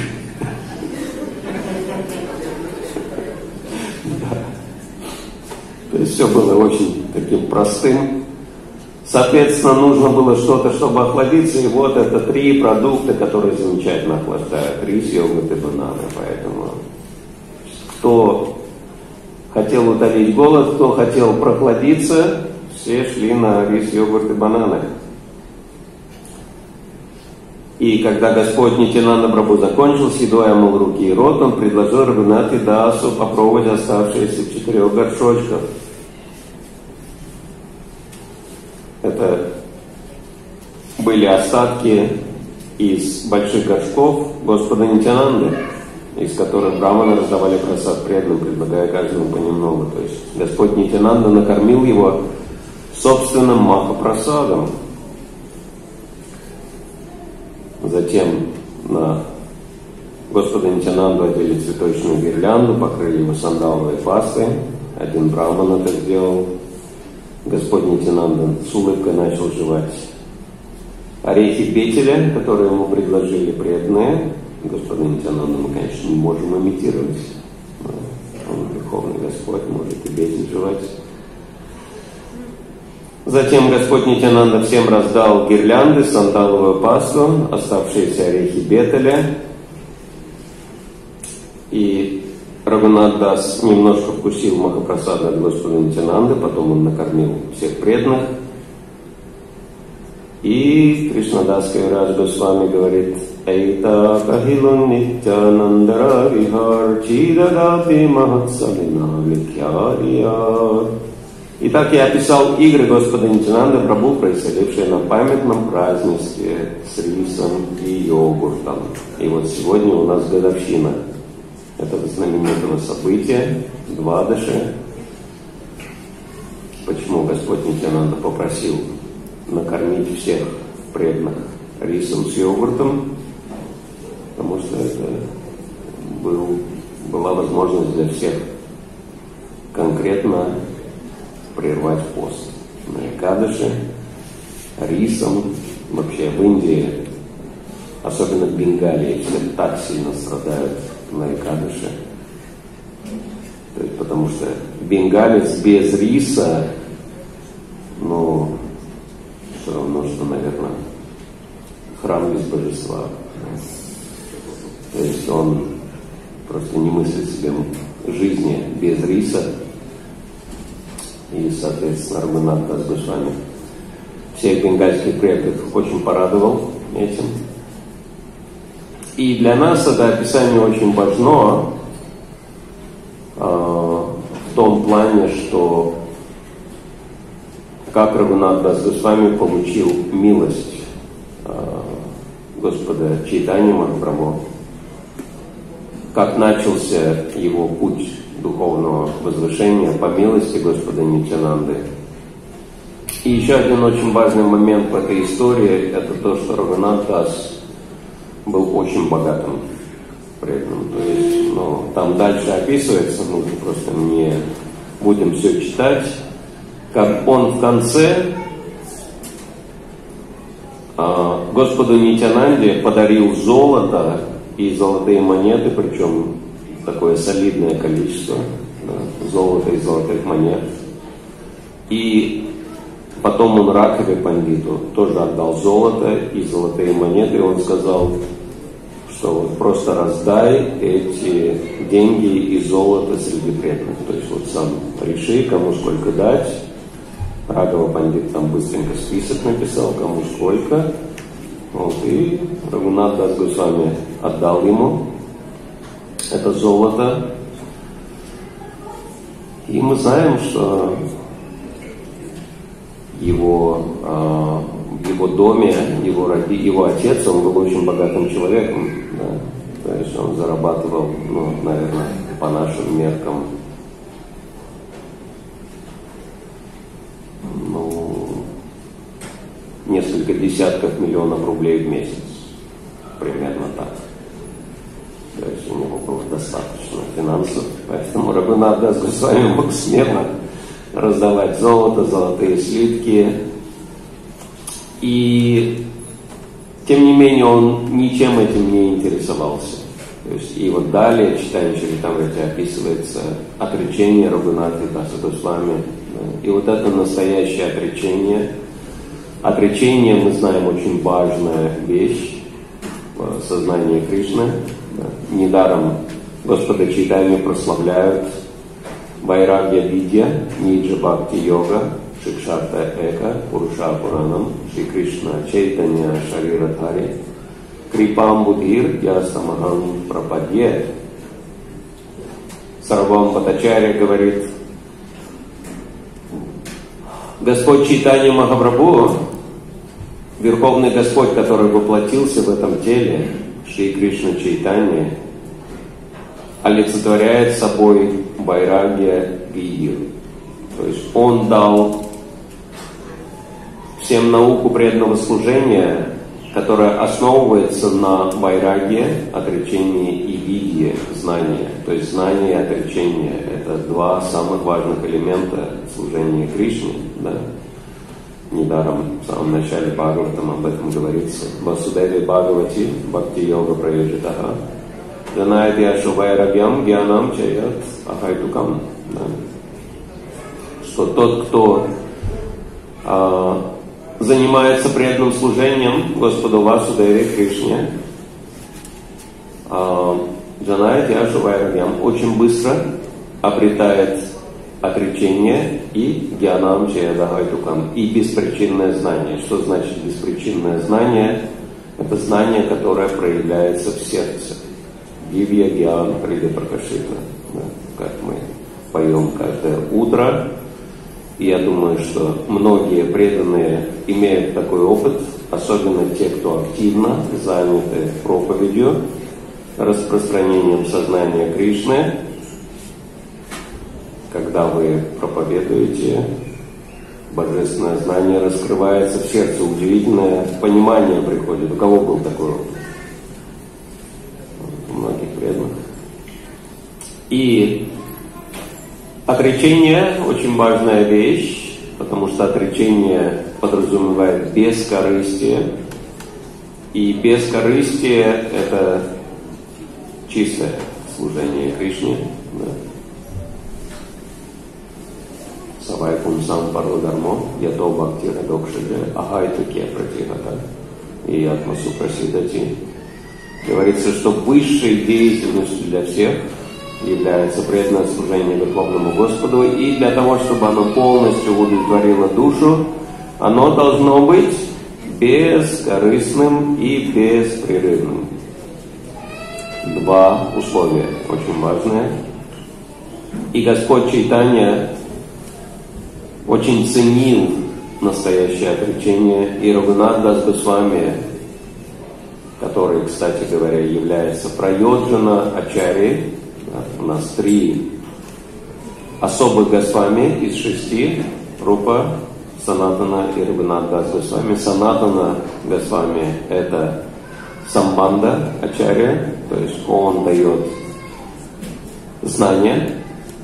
S2: То есть все было очень таким простым. Соответственно, нужно было что-то, чтобы охладиться. И вот это три продукта, которые замечательно охлаждают. Рис, йогурт и бананы. Поэтому кто хотел утолить голод, кто хотел прохладиться, все шли на рис, йогурт и бананы. И когда Господь Нитьянанда Прабху закончил с едой, омыл руки и рот, он предложил Рагунатхи Дасу попробовать оставшиеся в четырех горшочках. Это были остатки из больших горшков Господа Нитьянанды, из которых браманы раздавали прасад преданным, предлагая каждому понемногу. То есть Господь Нитьянанда накормил его собственным махапрасадом. Затем на Господа Нитьянанду одели цветочную гирлянду, покрыли его сандаловой пастой. Один браман это сделал. Господь Нитьянанда с улыбкой начал жевать орехи бетеля, которые ему предложили преданные. Господа Нитьянанда мы, конечно, не можем имитировать. Он Верховный Господь, может и бетель жевать. Затем Господь Нитьянанда всем раздал гирлянды, сандаловую пасту, оставшиеся орехи бетеля. И Рагунат Дас немножко вкусил махапрасада от Господа Нитьянанды, потом он накормил всех преданных. И Кришнадас Кавирадж Госвами говорит: «Эйта кахилун нитьянандара вихар чидадати махатсавина викьярия». Итак, я описал игры Господа Нитьянанды Прабху, происходившие на памятном празднестве с рисом и йогуртом. И вот сегодня у нас годовщина этого знаменитого события, Двадаши. Почему Господь Нитьянанда попросил накормить всех преданных рисом с йогуртом? Потому что это был, была возможность для всех конкретно прервать пост. На Экадаши рисом, вообще в Индии, особенно в Бенгалии, все так сильно страдают на Экадаши. То есть, потому что бенгалец без риса, ну, все равно, что, наверное, храм без божества. То есть он просто не мыслит себе жизни без риса. И, соответственно, Рагунат Дас Госвами всех бенгальских предков очень порадовал этим. И для нас это описание очень важно э, в том плане, что как Рагунат Дас Госвами получил милость э, Господа Чайтаньи Махапрабху, как начался его путь духовного возвышения по милости Господа Нитьянанды. И еще один очень важный момент в этой истории — это то, что Рагунат Дас был очень богатым преданным. То есть, ну, там дальше описывается, мы просто не будем все читать, как он в конце э, Господу Нитьянанде подарил золото и золотые монеты, причем такое солидное количество, да, золота и золотых монет. И потом он Ракхаве Пандиту тоже отдал золото и золотые монеты, и он сказал, что вот просто раздай эти деньги и золото среди преданных. То есть вот сам реши, кому сколько дать. Рагхава Пандит там быстренько список написал, кому сколько. Вот, и Рагунат Дас Госвами отдал ему это золото. И мы знаем, что его, в его доме, его, роди, его отец, он был очень богатым человеком, да? То есть он зарабатывал, ну, наверное, по нашим меркам, ну, несколько десятков миллионов рублей в месяц, примерно так. То есть у него было достаточно финансов, поэтому Рагунат Дас Госвами мог смело раздавать золото, золотые слитки. И тем не менее он ничем этим не интересовался. То есть и вот далее, читаем Чаритамрите, описывается отречение Рагунаты Даса Госвами. И вот это настоящее отречение. Отречение, мы знаем, очень важная вещь в сознании Кришны. Недаром Господа Чайтанью прославляют Вайрагья Видья, Ниджа Бхакти Йога, Шикшарта Эка, Пуруша Пуранам, Шри Кришна Чайтанья Шарирадхари, Крипам Будхир Ясамахам Прападье. Сарвам Бхаттачарья говорит, Господь Чайтанья Махапрабху, Верховный Господь, который воплотился в этом теле, Шри Кришна Чайтанья, олицетворяет собой Вайрагья Видью. То есть он дал всем науку преданного служения, которая основывается на вайрагье, отречении и видье, знания. То есть знание и отречение – это два самых важных элемента служения Кришне. Да? Недаром в самом начале Бхагаватам об этом говорится. Васудеви Бхагавати Бхакти Йога Прайоджитаха Жанайдьяшу Вайрагьям Гьянам Чаят Ахайтукам. Что тот, кто а, занимается преданным служением Господу Васудеве Кришне, а, Жанайдьяшу Вайрагьям, очень быстро обретает отречение и Гьянам Чаят Ахайтукам, и беспричинное знание. Что значит беспричинное знание? Это знание, которое проявляется в сердце. Дивья Гьян Хрида Пракашита, да, как мы поем каждое утро. И я думаю, что многие преданные имеют такой опыт, особенно те, кто активно заняты проповедью, распространением сознания Кришны. Когда вы проповедуете, божественное знание раскрывается в сердце, удивительное понимание приходит. У кого был такой опыт? У многих преданных. И отречение очень важная вещь, потому что отречение подразумевает бескорыстие. И бескорыстие – это чистое служение Кришне. Да. Савай пумсам пародармо, ято бхактира докшаджа, ахайтуке пратихата и атмасу прасидати. Говорится, что высшей деятельностью для всех является преданное служение Верховному Господу, и для того, чтобы оно полностью удовлетворило душу, оно должно быть бескорыстным и беспрерывным. Два условия очень важные. И Господь Чайтанья очень ценил настоящее отречение, и Рагунат Дас Госвами, который, кстати говоря, является Прайоджана Ачарьей, да, у нас три особых Госвами из шести, Рупа, Санатана и Рагунат Дас Госвами. Санатана Госвами – это Самбанда Ачарья, то есть он дает знания.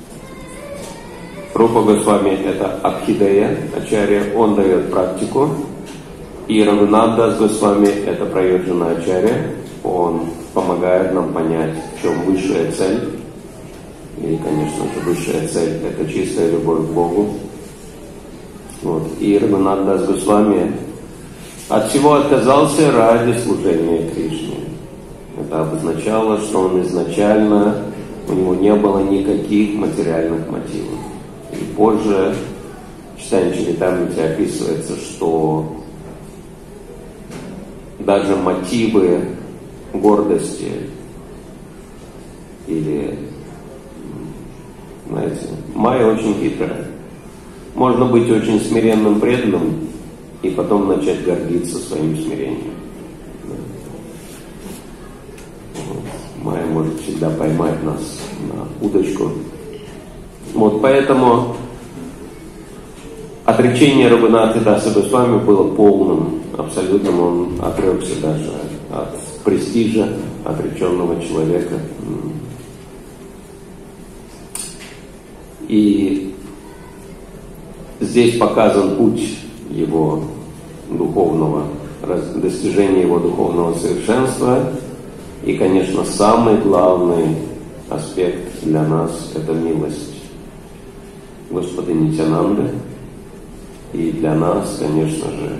S2: Рупа Госвами – это Абхидея Ачарья, он дает практику. И Рагунат Дас Госвами – это Прайоджана Ачарья, он помогает нам понять, в чем высшая цель. И, конечно же, высшая цель – это чистая любовь к Богу. Вот. И Рагунат Дас Госвами от всего отказался ради служения Кришне. Это обозначало, что он изначально, у него не было никаких материальных мотивов. И позже в читании Чаритамрити описывается, что даже мотивы гордости или, знаете, майя очень хитрая. можно быть очень смиренным, преданным, и потом начать гордиться своим смирением. Вот. Майя может всегда поймать нас на удочку. Вот поэтому отречение Рагунатха Даса Госвами было полным, абсолютным. Он отрекся даже от престижа отреченного человека. И здесь показан путь его духовного, достижения его духовного совершенства. И, конечно, самый главный аспект для нас – это милость Господа Нитьянанды. И для нас, конечно же,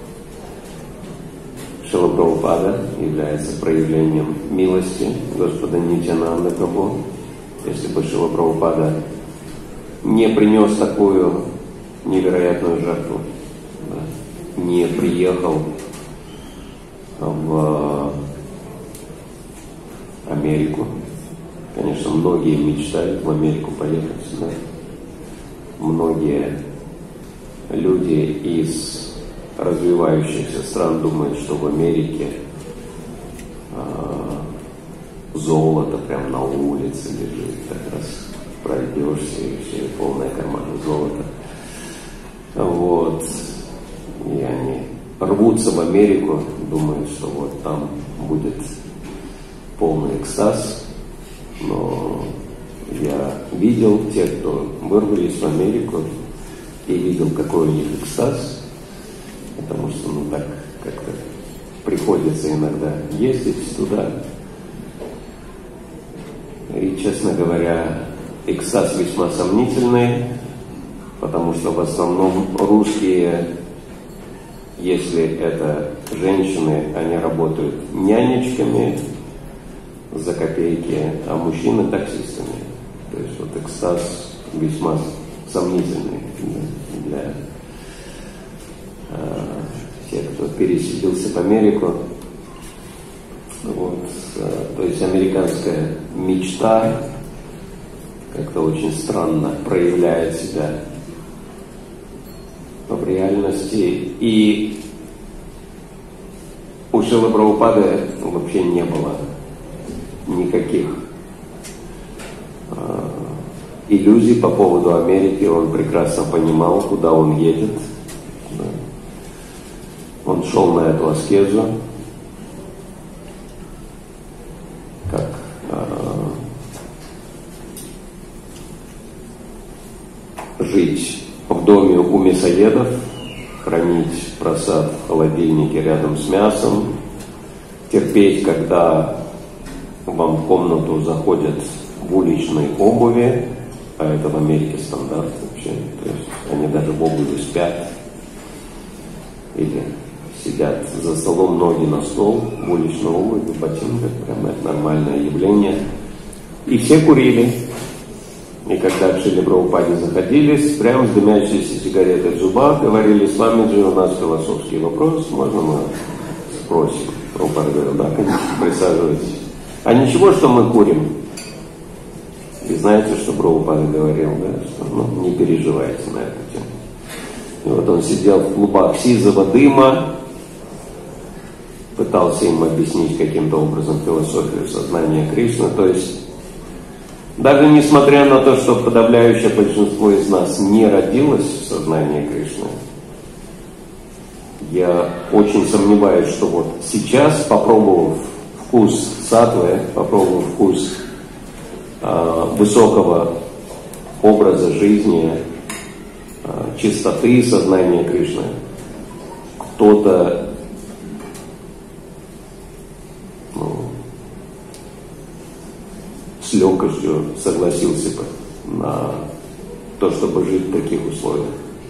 S2: Шрила Прабхупада является проявлением милости Господа Нитьянанды Прабху. Если бы Шрила Прабхупада не принес такую невероятную жертву, да, не приехал в Америку. Конечно, многие мечтают в Америку поехать, да. Многие люди из развивающихся стран думают, что в Америке э, золото прям на улице лежит, как раз пройдешься и все, и полная кармана золота. Вот. И они рвутся в Америку, думают, что вот там будет полный экстаз. Но я видел тех, кто вырвались в Америку, и видел, какой у них экстаз, потому что, ну, так как-то приходится иногда ездить туда. И, честно говоря, экстаз весьма сомнительный, потому что в основном русские, если это женщины, они работают нянечками за копейки, а мужчины таксистами. То есть вот экстаз весьма сомнительный для э, тех, кто переселился в Америку. Вот, э, то есть американская мечта как-то очень странно проявляет себя в реальности. И у Шрилы Прабхупады вообще не было никаких э, иллюзий по поводу Америки. Он прекрасно понимал, куда он едет. Да. Он шел на эту аскезу, как э, жить в доме у мясоедов, хранить просад в холодильнике рядом с мясом, терпеть, когда вам в комнату заходят в уличной обуви, а это в Америке стандарт вообще, то есть они даже в обуви спят или сидят за столом, ноги на стол, в уличной обуви, в ботинках, прям это нормальное явление. И все курили. И когда к Шриле Прабхупаде заходились, прям с дымящейся сигаретой в зубах, говорили: с вами же у нас философский вопрос, можно мы спросим? Прабхупада говорил: да, конечно, присаживайтесь. А ничего, что мы курим? И знаете, что Прабхупада говорил, да, что ну, не переживайте на эту тему. И вот он сидел в клубах сизого дыма, пытался им объяснить каким-то образом философию сознания Кришны. То есть, даже несмотря на то, что подавляющее большинство из нас не родилось в сознании Кришны, я очень сомневаюсь, что вот сейчас, попробовав вкус саттвы, попробовав вкус э, высокого образа жизни, э, чистоты сознания Кришны, кто-то ну, с легкостью согласился бы на то, чтобы жить в таких условиях.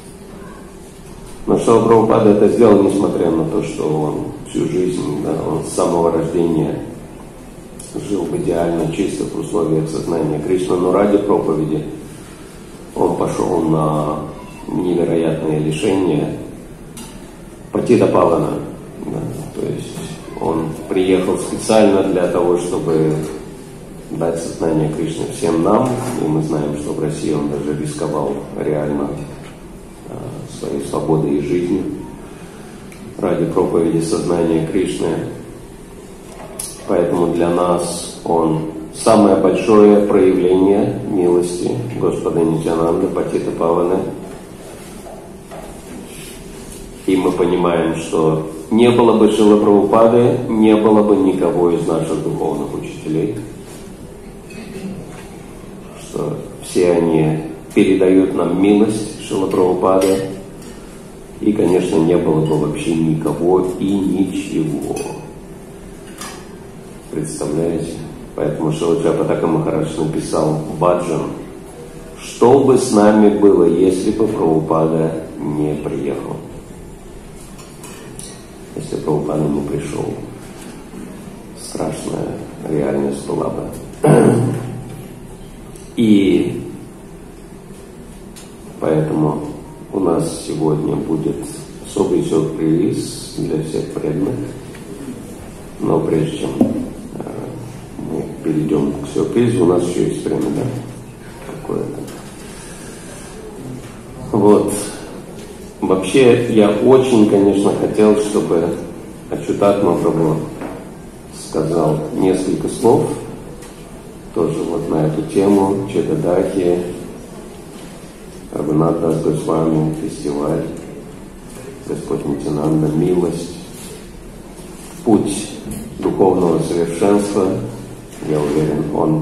S2: Но Шрила Прабхупада это сделал, несмотря на то, что он всю жизнь, да, он с самого рождения жил в идеально чистых условиях сознания Кришны, но ради проповеди он пошел на невероятные лишения Патита Павана. Да, то есть он приехал специально для того, чтобы дать сознание Кришны всем нам, и мы знаем, что в России он даже рисковал реально своей свободой и жизнью ради проповеди сознания Кришны. Поэтому для нас он самое большое проявление милости Господа Нитьянанды, Патита Павана. И мы понимаем, что не было бы Шрила Прабхупады, не было бы никого из наших духовных учителей. Что все они передают нам милость Шрила Прабхупады. И, конечно, не было бы вообще никого и ничего. Представляете? Поэтому Шрила Джапатака Махарадж написал баджан: что бы с нами было, если бы Прабхупада не приехал? Если Прабхупада не пришел, страшная реальность была бы. И поэтому у нас сегодня будет особый сюрприз для всех преданных. Но прежде чем мы перейдем к сюрпризу, у нас еще есть время, да, какое-то. Вот. Вообще, я очень, конечно, хотел, чтобы Ачютатма Прабху сказал несколько слов тоже вот на эту тему Четадахи, Рагунат Дас Госвами, фестиваль, Господь Нитьянанда, милость, путь духовного совершенства. Я уверен, он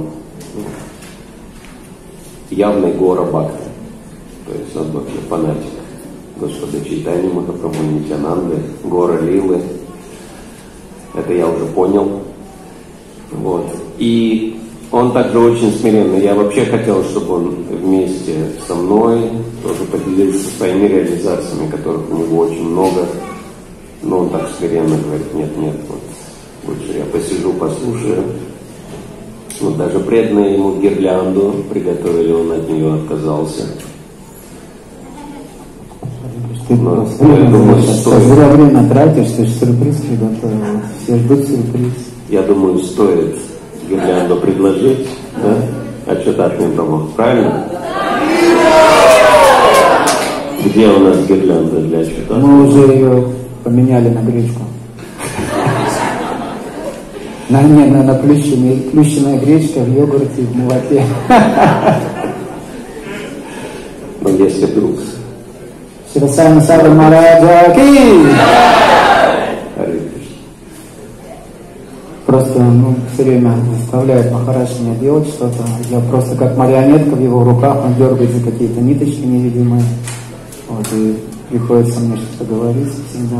S2: явный гора Бхакти, то есть он вообще фанатик Господа Чайтаньи Махапрабху, Нитьянанды, гора Лилы. Это я уже понял. Вот. И он также очень смиренный. Я вообще хотел, чтобы он вместе со мной тоже поделился своими реализациями, которых у него очень много. Но он так смиренно говорит: нет, нет, вот лучше я посижу, послушаю. Вот даже преданные ему гирлянду приготовили, он от нее отказался.
S3: Ты
S2: Но,
S3: просто
S2: я
S3: время,
S2: думаю,
S3: сейчас
S2: стоит.
S3: зря время тратишь, ты же сюрприз приготовил. Все ждут сюрприз.
S2: Я думаю, стоит гирлянду предложить, да? Ачютатма Прабху, правильно? Где у нас гирлянда для Ачютатма?
S3: Мы уже ее поменяли на гречку. На, не, на, на плющенная, плющенная гречка в йогурте, в молоке.
S2: Но если вдруг...
S3: Ширасана Саба Мараджа Ки!
S2: Харе Кришна.
S3: Просто, ну, все время заставляет Махарадж меня делать что-то. Я просто как марионетка в его руках, он дергает за какие-то ниточки невидимые. Вот, и приходится мне что-то говорить всегда.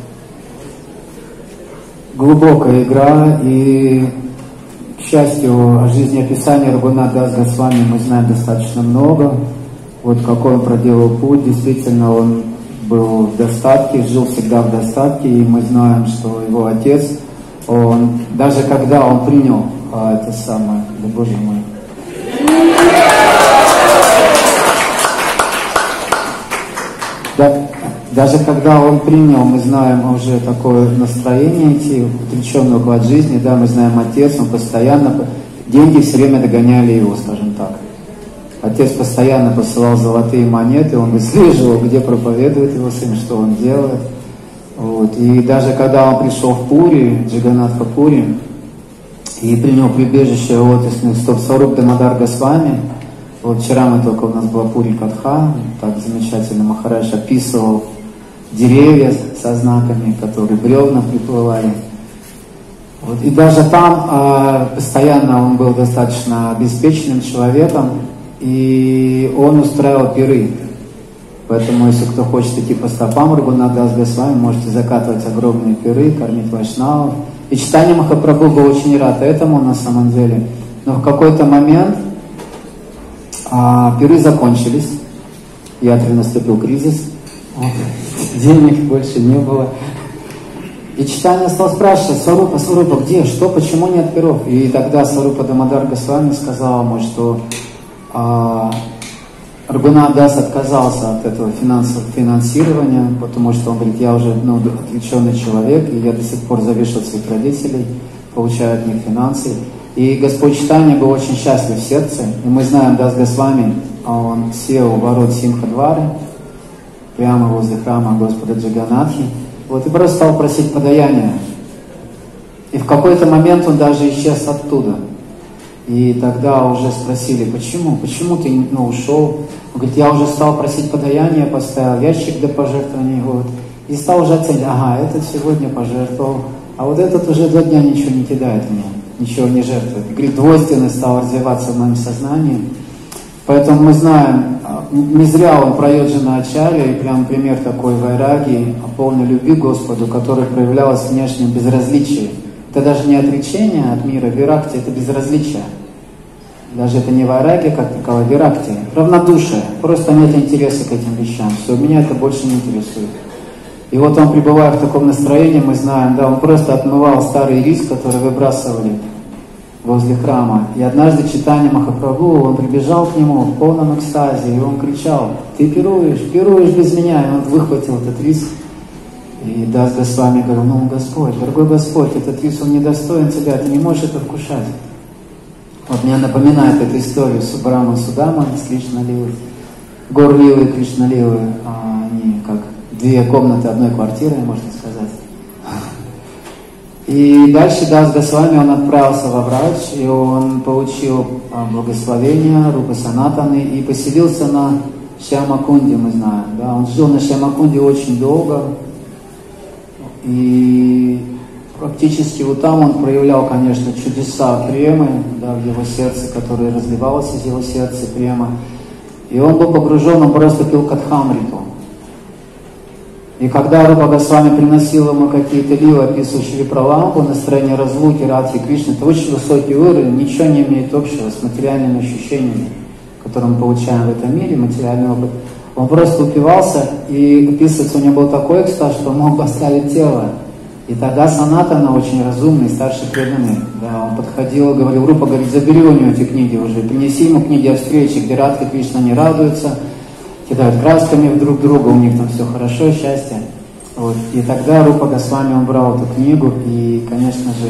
S3: Глубокая игра, и, к счастью, о жизнеописании Рагунат Дас Госвами мы знаем достаточно много. Вот какой он проделал путь, действительно он был в достатке, жил всегда в достатке, и мы знаем, что его отец, он, даже когда он принял а, это самое, да Боже мой, да, даже когда он принял, мы знаем уже такое настроение идти, утреченный уклад жизни, да, мы знаем отец, он постоянно, деньги все время догоняли его, скажем так. Отец постоянно посылал золотые монеты, он выслеживал, где проповедует его сын, что он делает. Вот. И даже когда он пришел в Пури, Джаганатха Пури, и принял прибежище от стоп Сварупа Дамодар Госвами, вот вчера мы только, у нас была Пури Катха, так замечательно Махарадж описывал деревья со знаками, которые бревна приплывали. Вот. И даже там а, постоянно он был достаточно обеспеченным человеком, и он устраивал пиры. Поэтому, если кто хочет идти по стопам Рагунат Дас Госвами, можете закатывать огромные пиры, кормить вайшнавов. И Чайтанья Махапрабху был очень рад этому на самом деле. Но в какой-то момент а, пиры закончились. В ятре наступил кризис. Денег больше не было. И Чайтанья стал спрашивать: Сварупа, Сварупа, где, что, почему нет пиров? И тогда Сварупа Дамодар Госвами сказал ему, что а, Рагунат Дас отказался от этого финансирования, потому что он говорит: я уже ну, отвлеченный человек, и я до сих пор завишу от своих родителей, получаю от них финансы. И Господь Чайтанья был очень счастлив в сердце. И мы знаем, Дас Госвами, он сел у ворот Симхадвары, прямо возле храма Господа Джаганатхи. Вот, и просто стал просить подаяния. И в какой-то момент он даже исчез оттуда. И тогда уже спросили, почему? Почему ты ну, ушел? Он говорит, я уже стал просить подаяния, поставил ящик для пожертвований. Вот, и стал уже оценивать, ага, этот сегодня пожертвовал, а вот этот уже два дня ничего не кидает мне, ничего не жертвует. Говорит, двойственность стала развиваться в моем сознании. Поэтому мы знаем, не зря он про Йоджана Ачарья, и прям пример такой вайраги, полной любви к Господу, которая проявлялась в внешнем безразличии. Это даже не отречение от мира, виракти, это безразличие. Даже это не вайраги, как таковая, виракти, равнодушие, просто нет интереса к этим вещам. Все, меня это больше не интересует. И вот он, пребывая в таком настроении, мы знаем, да, он просто отмывал старый рис, который выбрасывали возле храма. И однажды Чайтанья Махапрабху, он прибежал к нему в полном экстазе, и он кричал, ты пируешь, пируешь без меня. И он выхватил этот рис. И Дас Госвами говорил, ну, Господь, дорогой Господь, этот рис, он недостоин тебя, ты не можешь это вкушать. Вот мне напоминает эту историю Субрама и Судама с Кришна-лилой. Гор Лилы и Кришна-лилы, они как две комнаты одной квартиры, можно сказать. И дальше Дас Госвами, он отправился во Врач, и он получил благословение Рупы Санатаны и поселился на Шьямакунде, мы знаем. Да? Он жил на Шьямакунде очень долго, и практически вот там он проявлял, конечно, чудеса премы, да, в его сердце, которые разливалось из его сердца према. И он был погружен, он просто пил катхамриту. И когда Рупа Госвами приносил ему какие-то лилы, описывающие Випраламбу, настроение разлуки, Радхи, Кришны, это очень высокий уровень, ничего не имеет общего с материальными ощущениями, которые мы получаем в этом мире, материальный опыт. Он просто упивался, и описывается, у него был такой экстаз, что он мог оставить тело. И тогда Санатана, очень разумный, старший преданный, да, он подходил и говорил, Рупа, говорит, забери у него эти книги уже, принеси ему книги о встрече, где Радха и Кришна не радуются, кидают красками в друг друга, у них там все хорошо, счастье. Вот. И тогда Рупа Госвами, он брал эту книгу, и, конечно же,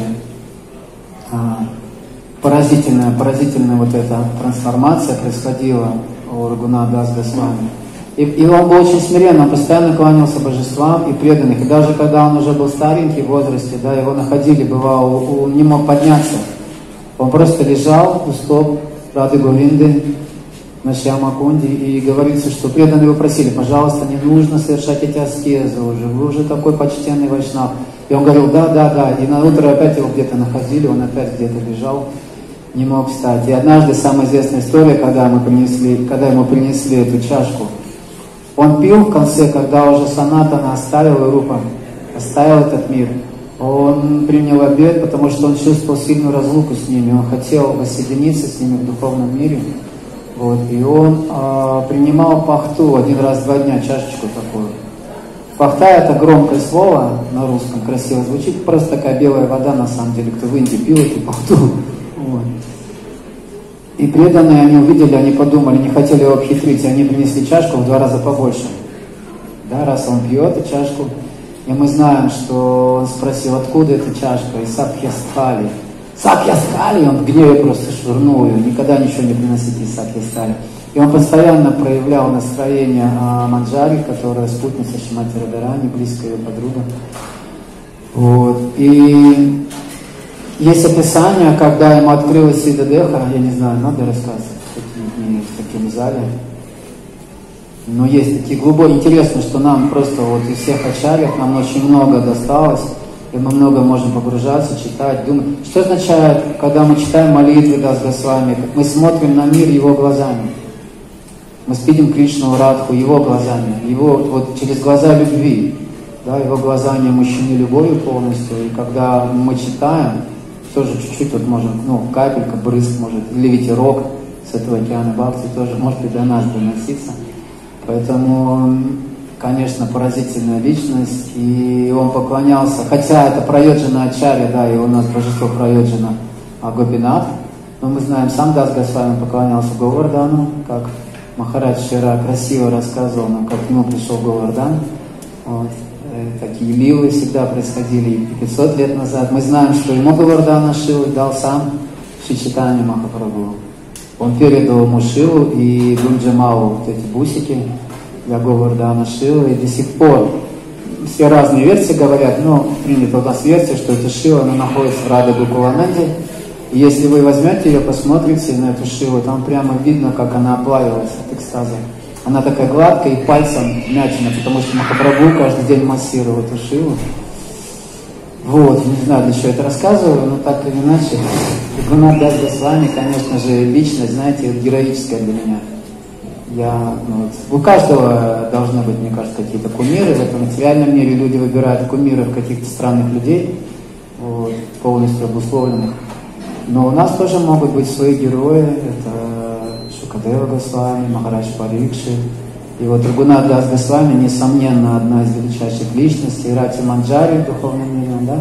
S3: поразительная, поразительная вот эта трансформация происходила у Рагунатха Дас Госвами. И, и он был очень смиренный, он постоянно кланялся божествам и преданных. И даже когда он уже был старенький в возрасте, да, его находили, бывало, он не мог подняться. Он просто лежал у стоп Рады Говинды на Шьямакунде, и говорится, что преданные его просили, пожалуйста, не нужно совершать эти аскезы уже, вы уже такой почтенный вайшнав. И он говорил, да, да, да. И на утро опять его где-то находили, он опять где-то лежал, не мог встать. И однажды самая известная история, когда, мы принесли, когда ему принесли эту чашку, он пил в конце, когда уже Санатана оставил, и Рупа оставил этот мир. Он принял обет, потому что он чувствовал сильную разлуку с ними. Он хотел воссоединиться с ними в духовном мире. Вот, и он э, принимал пахту один раз в два дня, чашечку такую. Пахта — это громкое слово на русском, красиво звучит. Просто такая белая вода, на самом деле, кто в Индии пил эту пахту. Вот. И преданные, они увидели, они подумали, не хотели его обхитрить, и они принесли чашку в два раза побольше. Да, раз он пьет эту чашку, и мы знаем, что он спросил, откуда эта чашка, и Сакьястхали. Сакьястхали, он в гневе просто швырнул ее, никогда ничего не приносите из Сакьястхали. И он постоянно проявлял настроение а, Манджари, которая спутница Шримати Радхарани, близкая ее подруга. Вот. И есть описание, когда ему открылась Сиддха Деха, я не знаю, надо рассказывать в таком зале. Но есть такие глубокие, интересно, что нам просто вот из всех ачарьев нам очень много досталось, и мы много можем погружаться, читать, думать. Что означает, когда мы читаем молитвы Дас Госвами, как мы смотрим на мир его глазами. Мы видим Кришну Радху его глазами, его вот через глаза любви, да, его глаза не омущены любовью полностью, и когда мы читаем, тоже чуть-чуть вот может, ну, капелька, брызг может, или ветерок с этого океана Бхакти тоже может и до нас доноситься. Поэтому, конечно, поразительная личность, и он поклонялся, хотя это Прайоджана Ачарья, да, и у нас божество Прайоджана Гопинат, но мы знаем, сам Дас Госвами поклонялся Говардану, как Махарадж вчера красиво рассказывал нам, как к нему пришел Говардан. Вот. Такие лилы всегда происходили и пятьсот лет назад. Мы знаем, что ему Говардан Шилу дал сам Шри Чайтанья Махапрабху. Он передал ему Шилу и Гунджамалу, вот эти бусики. для Говардхана Шилы, и до сих пор все разные версии говорят, но принята у нас версия, что эта Шила, она находится в Рада Гокулананде. И если вы возьмете ее, посмотрите на эту Шилу, там прямо видно, как она оплавилась от экстаза. Она такая гладкая и пальцем мятина, потому что Махапрабху каждый день массировал эту Шилу. Вот, не знаю, для чего это рассказываю, но так или иначе, Рагунат Дас Госвами, конечно же, личность, знаете, героическая для меня. Я, ну, вот, у каждого должны быть, мне кажется, какие-то кумиры. В этом материальном мире люди выбирают кумиров каких-то странных людей, вот, полностью обусловленных. Но у нас тоже могут быть свои герои. Это Шукадева Госвами, Махарадж Парикши. И вот Рагунат Дас Госвами, несомненно, одна из величайших личностей. Рати Манджари в духовном мире, да?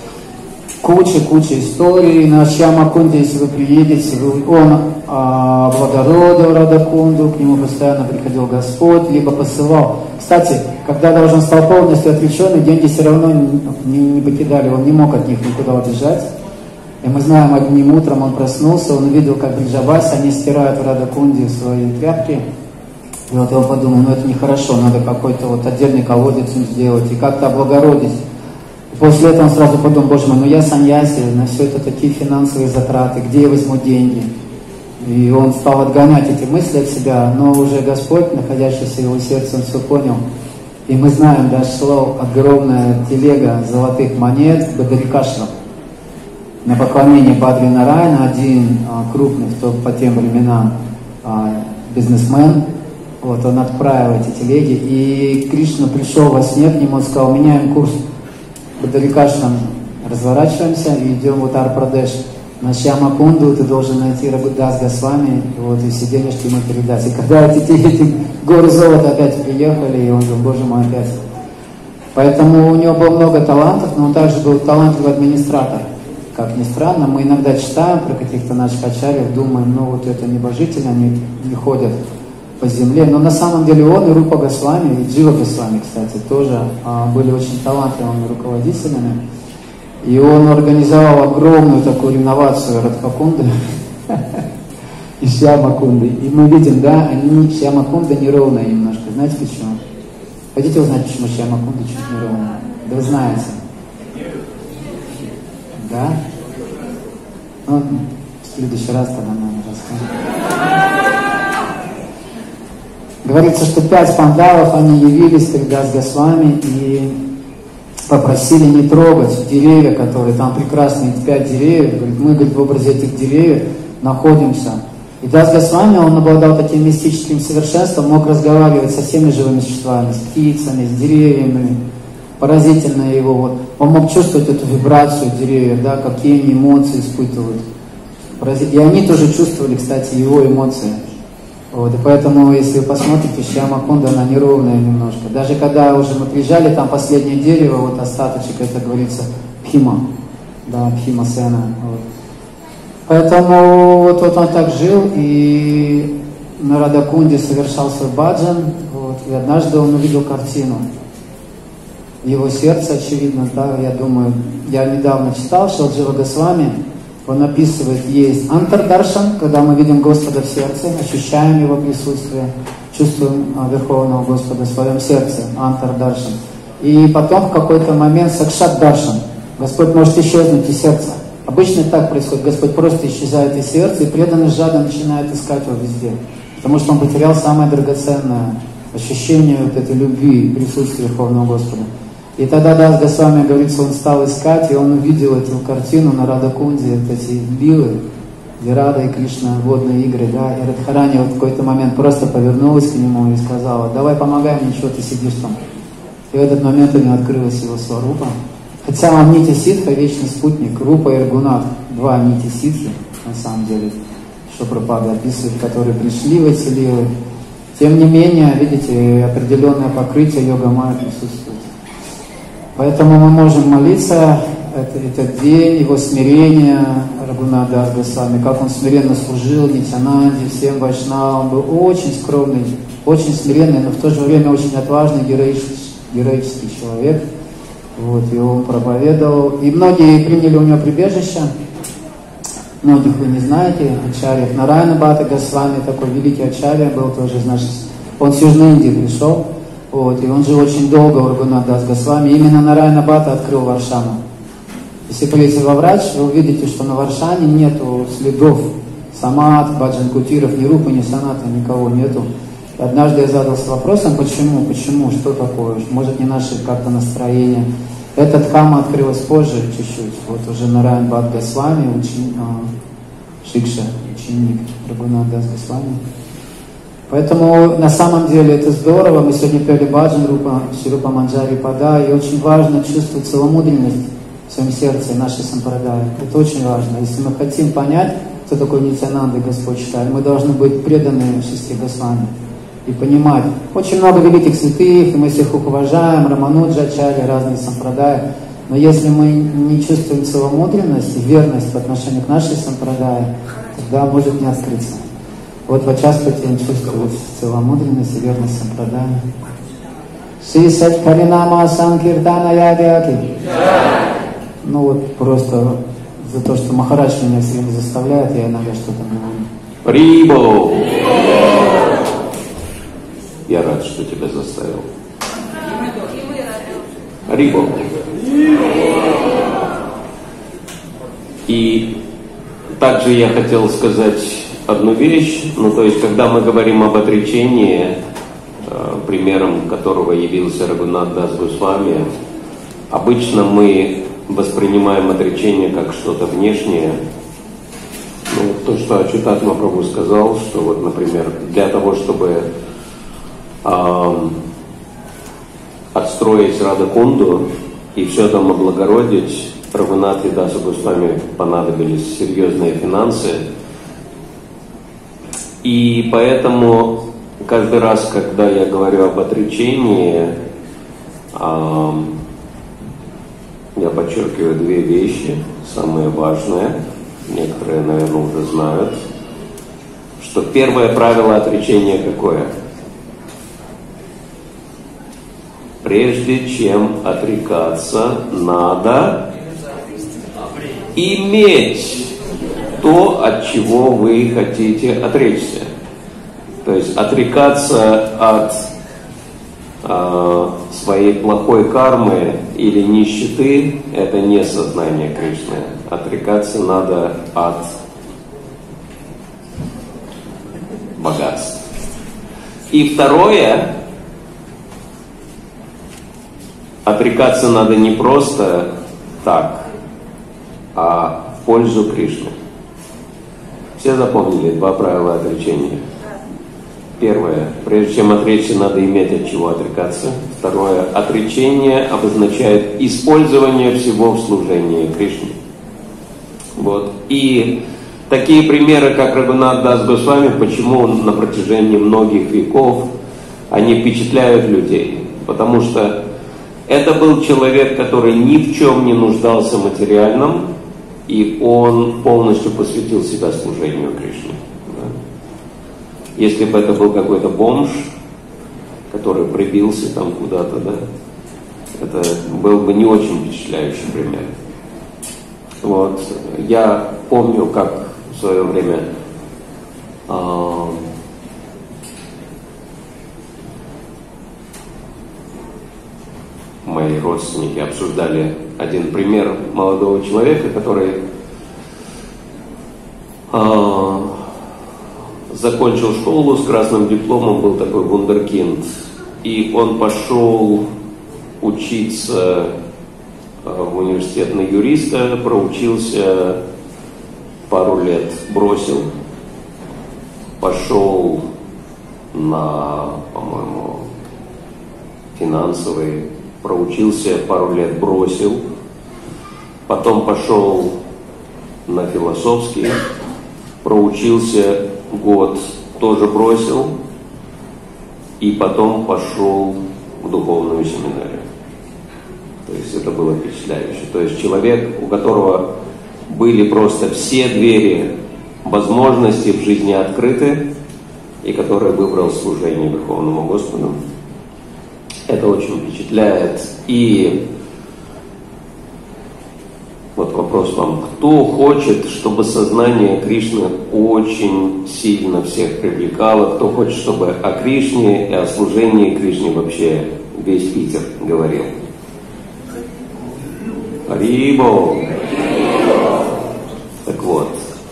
S3: Куча-куча историй. На Шьямакунде, если вы приедете, вы, он а, облагородил Радакунду, к нему постоянно приходил Господь, либо посылал. Кстати, когда даже он стал полностью отреченный, деньги все равно не, не, не покидали, он не мог от них никуда убежать. И мы знаем, одним утром он проснулся, он увидел, как Бриджабаси, они стирают в Радакунде свои тряпки. И вот он подумал, ну это нехорошо, надо какой-то вот отдельный колодец им сделать и как-то облагородить. И после этого он сразу подумал, боже мой, ну я саньяси, на все это такие финансовые затраты, где я возьму деньги? И он стал отгонять эти мысли от себя, но уже Господь, находящийся в его сердце, он все понял. И мы знаем, да, шла огромная телега золотых монет в Бадарикашрам. На поклонение Бадри Нарайана один а, крупный, кто по тем временам а, бизнесмен, вот, он отправил эти телеги, и Кришна пришел во сне к нему, он сказал, меняем курс, Бадарикашрам, разворачиваемся и идем в Утар-Прадеш. На Шьямакунду ты должен найти Рагунат Госвами, вот, и все денежки ему передать. И когда эти, эти горы золота опять приехали, и он говорил, боже мой, опять. Поэтому у него было много талантов, но он также был талантливый администратор. Как ни странно, мы иногда читаем про каких-то наших ачарьев, думаем, ну вот это небожители, они не ходят по земле. Но на самом деле он и Рупа Госвами, и Джива Госвами, кстати, тоже а, были очень талантливыми руководителями. И он организовал огромную такую реновацию Радхакунды и Шьямакунды. И мы видим, да, они, Шьямакунда неровная немножко. Знаете почему? Хотите узнать, почему Шьямакунда чуть неровная? Да вы знаете. Да? Ну, в следующий раз тогда нам расскажем. Говорится, что пять пандавов, они явились тогда с Госвами и попросили не трогать деревья, которые там прекрасные пять деревьев. Говорит, мы, говорит, в образе этих деревьев находимся. И Дас Госвами, он обладал таким мистическим совершенством, мог разговаривать со всеми живыми существами, с птицами, с деревьями. Поразительно его, вот, он мог чувствовать эту вибрацию деревьев, да, какие они эмоции испытывают. И они тоже чувствовали, кстати, его эмоции. Вот, и поэтому, если вы посмотрите, Шьямакунда, она неровная немножко. Даже когда уже мы приезжали, там последнее дерево, вот остаточек, это говорится, Пхима, да, Пхима Сена. Вот. Поэтому вот, вот он так жил, и на Радакунде совершал свой баджан, вот, и однажды он увидел картину. Его сердце, очевидно, да, я думаю, я недавно читал, что Джива Госвами, он описывает, есть антардаршан, когда мы видим Господа в сердце, ощущаем Его присутствие, чувствуем Верховного Господа в своем сердце, антардаршан. И потом в какой-то момент сакшат-даршан, Господь может исчезнуть из сердца. Обычно так происходит, Господь просто исчезает из сердца, и преданный жадно начинает искать Его везде, потому что он потерял самое драгоценное ощущение вот этой любви, присутствия Верховного Господа. И тогда Дас Госвами, говорится, он стал искать, и он увидел эту картину на Радакунде, вот эти лилы, где Рада и Кришна, водные игры, да, и Радхарани вот в какой-то момент просто повернулась к нему и сказала, давай помогай мне, чего ты сидишь там. И в этот момент у него открылась его сварупа. Хотя он Нити Ситха, вечный спутник, Рупа и Рагунат, два Нити Ситхи, на самом деле, что Прабхупада описывает, которые пришли в эти лилы. Тем не менее, видите, определенное покрытие йога-майя присутствует. Поэтому мы можем молиться этот день, его смирение, Рагунат Дас Госвами, как он смиренно служил Нитьянанде, всем вайшнавам, он был очень скромный, очень смиренный, но в то же время очень отважный, героический, героический человек. Вот, и он проповедовал. И многие приняли у него прибежище, многих вы не знаете, ачарьев. Нарайана Бхатта Госвами, такой великий ачарья, был тоже из нашей Он с Южной Индии пришел, вот, и он жил очень долго у Рагунат Дас Госвами. Именно Нараяна Бхатта открыл Варшану. Если полезете во врач, вы увидите, что на Варшане нету следов самат, баджан кутиров, ни рупы, ни саната, никого нету. И однажды я задался вопросом, почему, почему, что такое, может не наше как-то настроение. Эта дхамма открылась позже чуть-чуть, вот уже Нараян Бхат Госвами, ученик, Шикша, ученик Рагунат Дас Госвами. Поэтому на самом деле это здорово, мы сегодня пели баджан Рупа, Ширупа Манджари Пада, и очень важно чувствовать целомудренность в своем сердце, нашей сампрадай. Это очень важно. Если мы хотим понять, кто такой Нитьянанда, Господь читает, мы должны быть преданы Шести Госвами и понимать. Очень много великих святых, и мы всех их уважаем, Рамануджачари, разные сампрадаи. Но если мы не чувствуем целомудренность и верность по отношению к нашей сампрадай, тогда может не открыться. Вот Вачаспати он чувствует целомудренность и верность сампрадай. Шри Сат Харинама Санкиртана Ягяки. Ну вот просто за то, что Махарадж меня все время заставляет, я иногда что-то говорю.
S2: Рибо! Я рад, что тебя заставил. Рибо! И также я хотел сказать одну вещь, ну то есть, когда мы говорим об отречении, примером которого явился Рагунат Дас Госвами, обычно мы воспринимаем отречение как что-то внешнее. Ну, то, что Ачютат Махапрабху сказал, что вот, например, для того, чтобы э, отстроить Радакунду и все там облагородить, Рагунату Дасу Госвами понадобились серьезные финансы. И поэтому каждый раз, когда я говорю об отречении, э, я подчеркиваю две вещи, самые важные, некоторые, наверное, уже знают, что первое правило отречения какое? Прежде чем отрекаться, надо иметь то, от чего вы хотите отречься. То есть отрекаться от э, своей плохой кармы или нищеты – это не сознание Кришны. Отрекаться надо от богатств. И второе, отрекаться надо не просто так, а в пользу Кришны. Все запомнили два правила отречения? Первое. Прежде чем отречься, надо иметь от чего отрекаться. Второе. Отречение обозначает использование всего в служении Кришне. Вот. И такие примеры, как Рагунат Дас Госвами, почему на протяжении многих веков они впечатляют людей. Потому что это был человек, который ни в чем не нуждался материальном, и он полностью посвятил себя служению Кришне. Если бы это был какой-то бомж, который прибился там куда-то, да, это был бы не очень впечатляющий пример. Вот. Я помню, как в свое время э, мои родственники обсуждали один пример молодого человека, который э, закончил школу с красным дипломом, был такой вундеркинд, и он пошел учиться в университет на юриста, проучился пару лет, бросил, пошел на, по-моему, финансовый, проучился пару лет, бросил, потом пошел на философский, проучился год, тоже бросил, и потом пошел в духовную семинарию. То есть это было впечатляюще. То есть человек, у которого были просто все двери возможностей в жизни открыты, и который выбрал служение Верховному Господу. Это очень впечатляет. И Вот вопрос вам. Кто хочет, чтобы сознание Кришны очень сильно всех привлекало? Кто хочет, чтобы о Кришне и о служении Кришне вообще весь Питер говорил? Харибол! Так вот,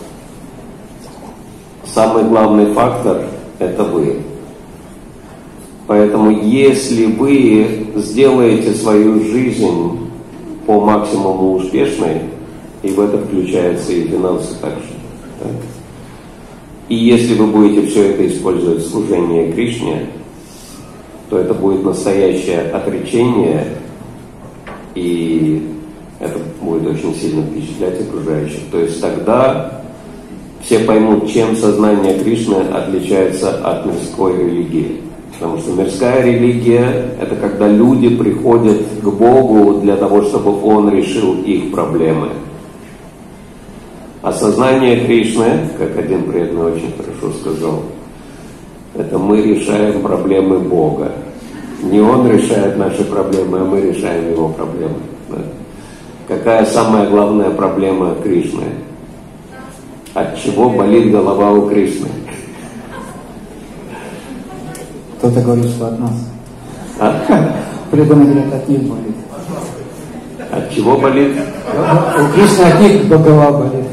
S2: самый главный фактор – это вы. Поэтому если вы сделаете свою жизнь по максимуму успешной, и в это включается и финансы также. Так? И если вы будете все это использовать в служении Кришне, то это будет настоящее отречение, и это будет очень сильно впечатлять окружающих. То есть тогда все поймут, чем сознание Кришны отличается от мирской религии. Потому что мирская религия – это когда люди приходят к Богу для того, чтобы Он решил их проблемы. А сознание Кришны, как один преданный очень хорошо сказал, это мы решаем проблемы Бога. Не Он решает наши проблемы, а мы решаем Его проблемы. Да? Какая самая главная проблема Кришны? От чего болит голова у Кришны?
S3: Кто-то говорит, что от нас.
S2: А?
S3: Преданные говорят, от них болит.
S2: От чего болит?
S3: У Кришны от них голова болит.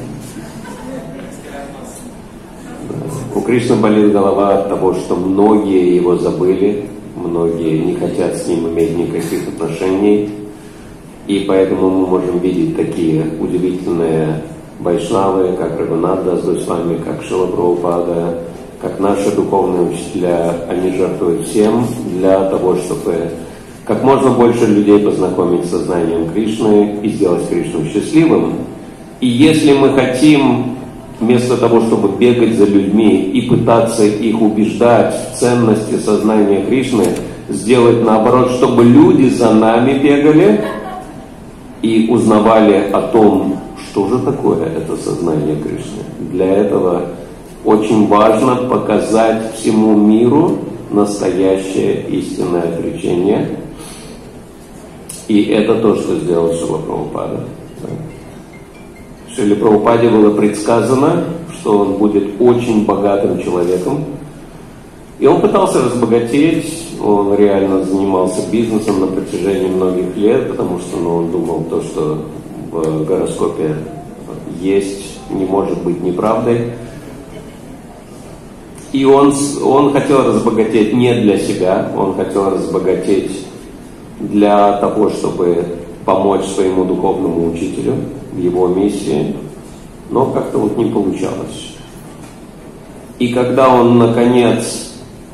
S2: У Кришны болит голова от того, что многие его забыли, многие не хотят с ним иметь никаких отношений. И поэтому мы можем видеть такие удивительные вайшнавы, как Рагунат с Госвами, как Шрила Прабхупада, как наши духовные учителя. Они жертвуют всем для того, чтобы как можно больше людей познакомить с сознанием Кришны и сделать Кришну счастливым. И если мы хотим, вместо того, чтобы бегать за людьми и пытаться их убеждать в ценности сознания Кришны, сделать наоборот, чтобы люди за нами бегали и узнавали о том, что же такое это сознание Кришны. Для этого очень важно показать всему миру настоящее истинное отречение. И это то, что сделал Шрила Прабхупада. Шриле Прабхупаде было предсказано, что он будет очень богатым человеком. И он пытался разбогатеть, он реально занимался бизнесом на протяжении многих лет, потому что ну, он думал, то, что в гороскопе есть, не может быть неправдой. И он, он хотел разбогатеть не для себя, он хотел разбогатеть для того, чтобы помочь своему духовному учителю в его миссии, но как-то вот не получалось. И когда он, наконец,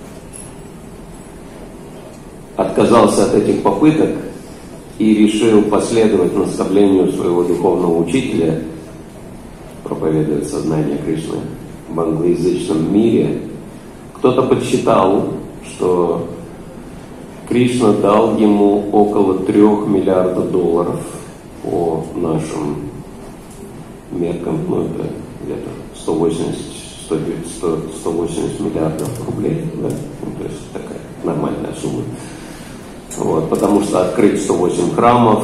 S2: отказался от этих попыток и решил последовать наставлению своего духовного учителя, проповедовать сознание Кришны в англоязычном мире, кто-то подсчитал, что Кришна дал ему около трех миллиардов долларов по нашим меркам, ну это где-то сто восемьдесят миллиардов рублей, да? Ну, то есть такая нормальная сумма. Вот, потому что открыть сто восемь храмов,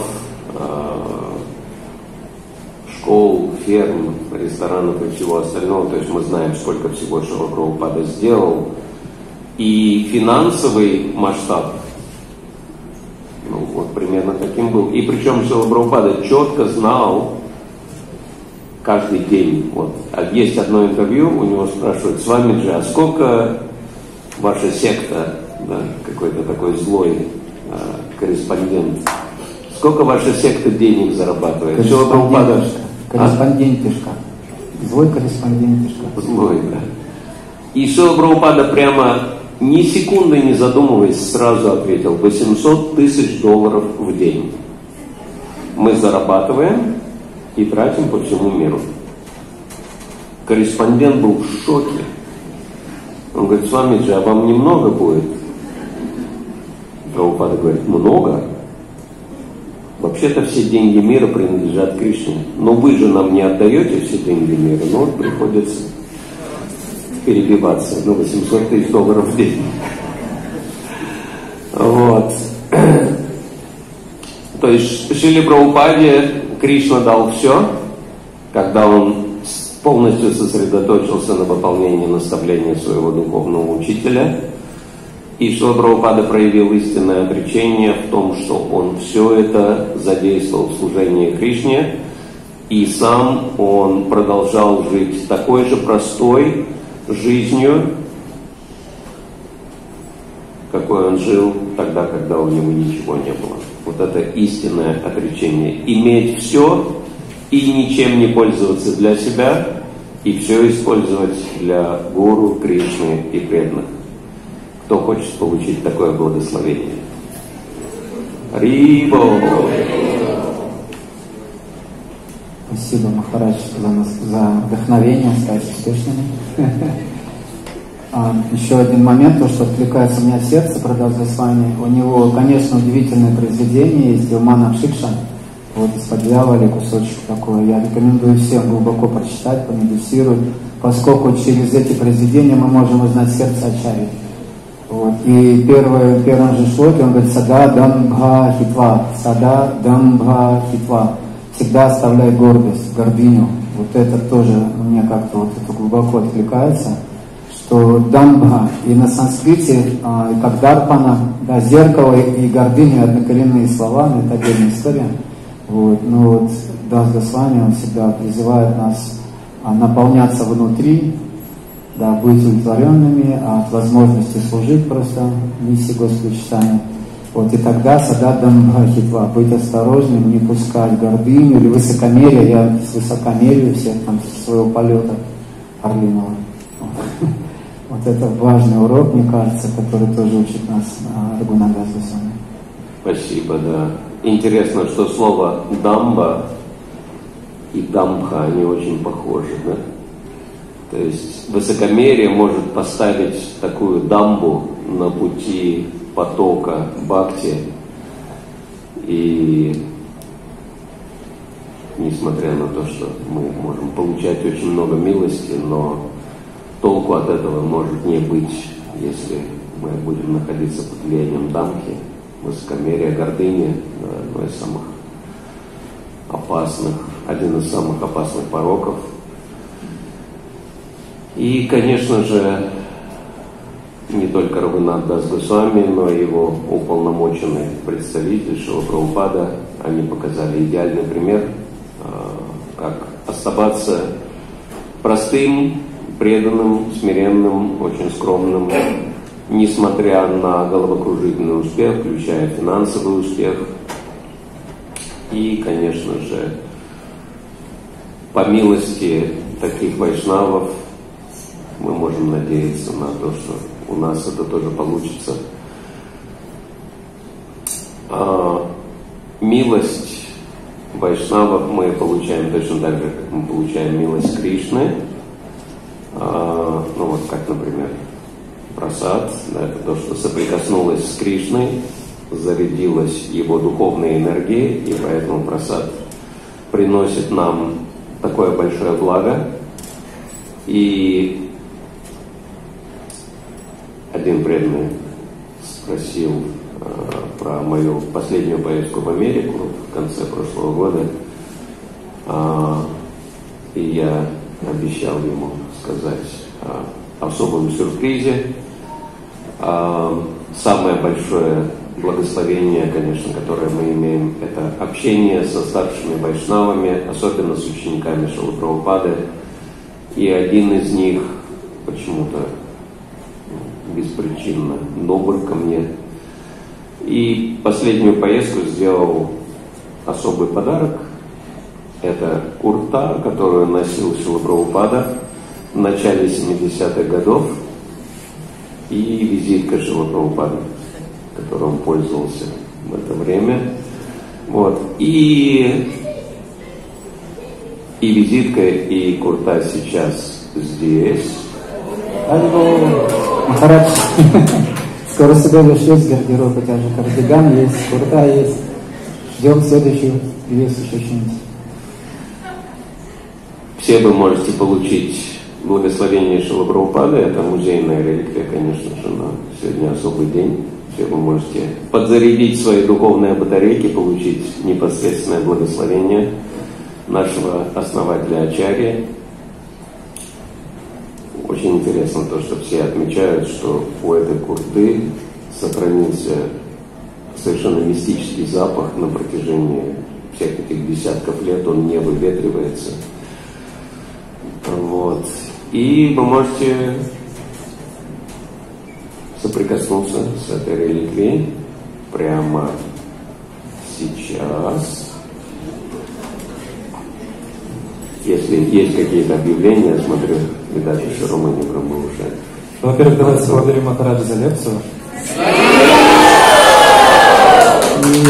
S2: школ, ферм, ресторанов и всего остального, то есть мы знаем, сколько всего Шрила Прабхупада сделал. И финансовый масштаб, ну вот примерно таким был. И причем Шрила Прабхупада четко знал каждый день. Вот. А есть одно интервью, у него спрашивают: Свамиджи, а сколько ваша секта, да, какой-то такой злой а, корреспондент, сколько ваша секта денег зарабатывает? Шрила Прабхупада...
S3: Корреспондентишка. А? Злой корреспондентишка.
S2: Злой, да. И Шрила Прабхупада прямо ни секунды не задумываясь сразу ответил: восемьсот тысяч долларов в день мы зарабатываем и тратим по всему миру. Корреспондент был в шоке. Он говорит: Свамиджи, а вам немного будет? Прабхупада говорит: много? Вообще-то все деньги мира принадлежат Кришне. Но вы же нам не отдаете все деньги мира. Ну вот приходится перебиваться. Ну, восемьсот тысяч долларов в день. Вот. То есть Шриле Прабхупаде, Кришна дал все, когда он полностью сосредоточился на выполнении наставления своего духовного учителя. И Шрила Прабхупада проявил истинное отречение в том, что он все это задействовал в служении Кришне, и сам он продолжал жить такой же простой жизнью, какой он жил тогда, когда у него ничего не было. Вот это истинное отречение. Иметь все и ничем не пользоваться для себя, и все использовать для гуру, Кришны и преданных. Кто хочет получить такое благословение? Рибо!
S3: Спасибо, Махарадж, за, нас, за вдохновение стать успешными. А, еще один момент, то, что откликается у меня в сердце, продав за с вами. У него, конечно, удивительное произведение есть, Вимана Шикша. Вот из-под дьяволя кусочек такой. Я рекомендую всем глубоко прочитать, помедитировать, поскольку через эти произведения мы можем узнать сердце Ачарьи. Вот. И первое, в первом же шлоке он говорит: Сада дамбха хитва, сада дамбха хитва. Всегда оставляй гордость, гордыню. Вот это тоже мне как-то вот это глубоко откликается, что дамбха, и на санскрите, а, как дарпана, да, зеркало и гордыня — однокоренные слова, но это отдельная история. Вот. Но вот Дас Госвами, он всегда призывает нас а, наполняться внутри, да, быть удовлетворенными от возможности служить просто миссии Господа читания. Вот, и тогда сада дамбха хитва, быть осторожным, не пускать гордыню или высокомерие. Я с высокомерию всех там своего полета орлиного. Вот. Вот это важный урок, мне кажется, который тоже учит нас Рагунатдас Госвами.
S2: Спасибо, да. Интересно, что слово дамба и дамбха, они очень похожи, да? То есть высокомерие может поставить такую дамбу на пути потока бхакти, и несмотря на то, что мы можем получать очень много милости, но толку от этого может не быть, если мы будем находиться под влиянием дамбхи, высокомерия, гордыни, одно из самых опасных, один из самых опасных пороков. И, конечно же, не только Рагунатдас Госвами, но и его уполномоченный представитель Шрила Прабхупада, они показали идеальный пример, как оставаться простым, преданным, смиренным, очень скромным, несмотря на головокружительный успех, включая финансовый успех. И, конечно же, по милости таких вайшнавов мы можем надеяться на то, что у нас это тоже получится. А, милость вайшнавов мы получаем точно так же, как мы получаем милость Кришны. А, ну вот как, например, прасад, да, это то, что соприкоснулось с Кришной, зарядилось его духовной энергией, и поэтому прасад приносит нам такое большое благо. И один преданный спросил э, про мою последнюю поездку в Америку в конце прошлого года, э, и я обещал ему сказать о особом сюрпризе. Э, самое большое благословение, конечно, которое мы имеем, это общение со старшими вайшнавами, особенно с учениками Шрилы Прабхупады, и один из них почему-то беспричинно добр ко мне. И последнюю поездку сделал особый подарок. Это курта, которую носил Шрила Прабхупада в начале семидесятых годов, и визитка Шрилы Прабхупады, которой он пользовался в это время. Вот. И, и визитка, и курта сейчас здесь.
S3: Алло, Махарадж, скоро сюда есть гардероб, у тебя же кардиган есть, курта есть. Ждем следующий вес еще что-нибудь.
S2: Все вы можете получить благословение Шрилы Прабхупады, это музейная реликвия, конечно же, но сегодня особый день. Все вы можете подзарядить свои духовные батарейки, получить непосредственное благословение нашего основателя Ачарьи. Очень интересно то, что все отмечают, что у этой курты сохранился совершенно мистический запах на протяжении всех этих десятков лет, он не выветривается. Вот. И вы можете соприкоснуться с этой реликвией прямо сейчас. Если есть какие-то объявления, смотрю, видать, еще Рома не промолчает.
S4: Во-первых, давайте поблагодарим Махараджа за лекцию. И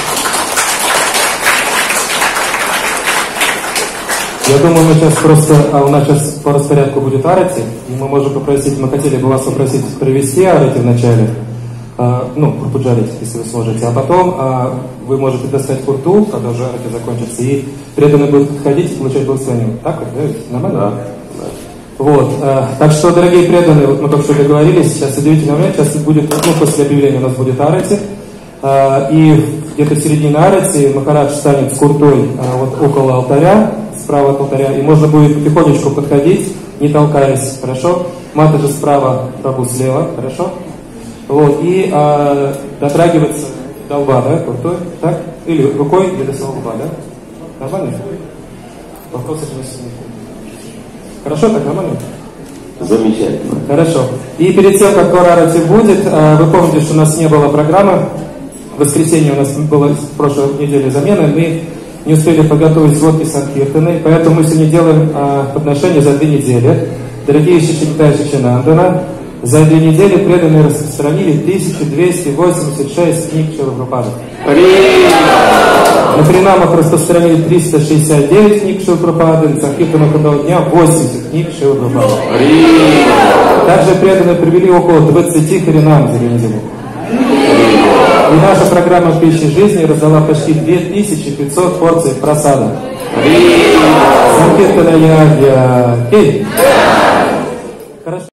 S4: я думаю, мы сейчас просто, а у нас сейчас по распорядку будет арати, и мы можем попросить, мы хотели бы вас попросить провести арати вначале, а, ну, пропуджарить, если вы сможете, а потом а, вы можете достать курту, когда уже арати закончится, и преданные будут подходить и получать благословение. Так вот, да? Нормально?
S2: Да.
S4: Вот, э, так что, дорогие преданные, вот мы только что договорились, сейчас удивительный момент, сейчас будет, ну, после объявления у нас будет арати, э, и где-то в середине арати Махарадж станет с куртой э, вот около алтаря, справа от алтаря, и можно будет потихонечку подходить, не толкаясь, хорошо? Матаджи справа, Прабху слева, хорошо? Вот, и э, дотрагиваться до лба, да, куртой, так? Или рукой, или до самого лба, да? Нормально? Вопросы не. Хорошо, так нормально?
S2: Замечательно.
S4: Хорошо. И перед тем, как арати будет, вы помните, что у нас не было программы. В воскресенье у нас была в прошлой неделе замена. Мы не успели подготовить сводки санкиртаны, поэтому мы сегодня делаем подношение за две недели. Дорогие Шичинта и Шичинандана, за две недели преданные распространили тысяча двести восемьдесят шесть книг Шрилы Прабхупады. На Харинамах распространили триста шестьдесят девять книг Шрилы Прабхупады, на Санкиртанах одного дня восемьдесят книг Шрилы Прабхупады. Также преданные привели около двадцати Харинам за две недели. И наша программа «Пищи жизни» раздала почти две тысячи пятьсот порций прасада. Санкиртана Ягья. Хорошо.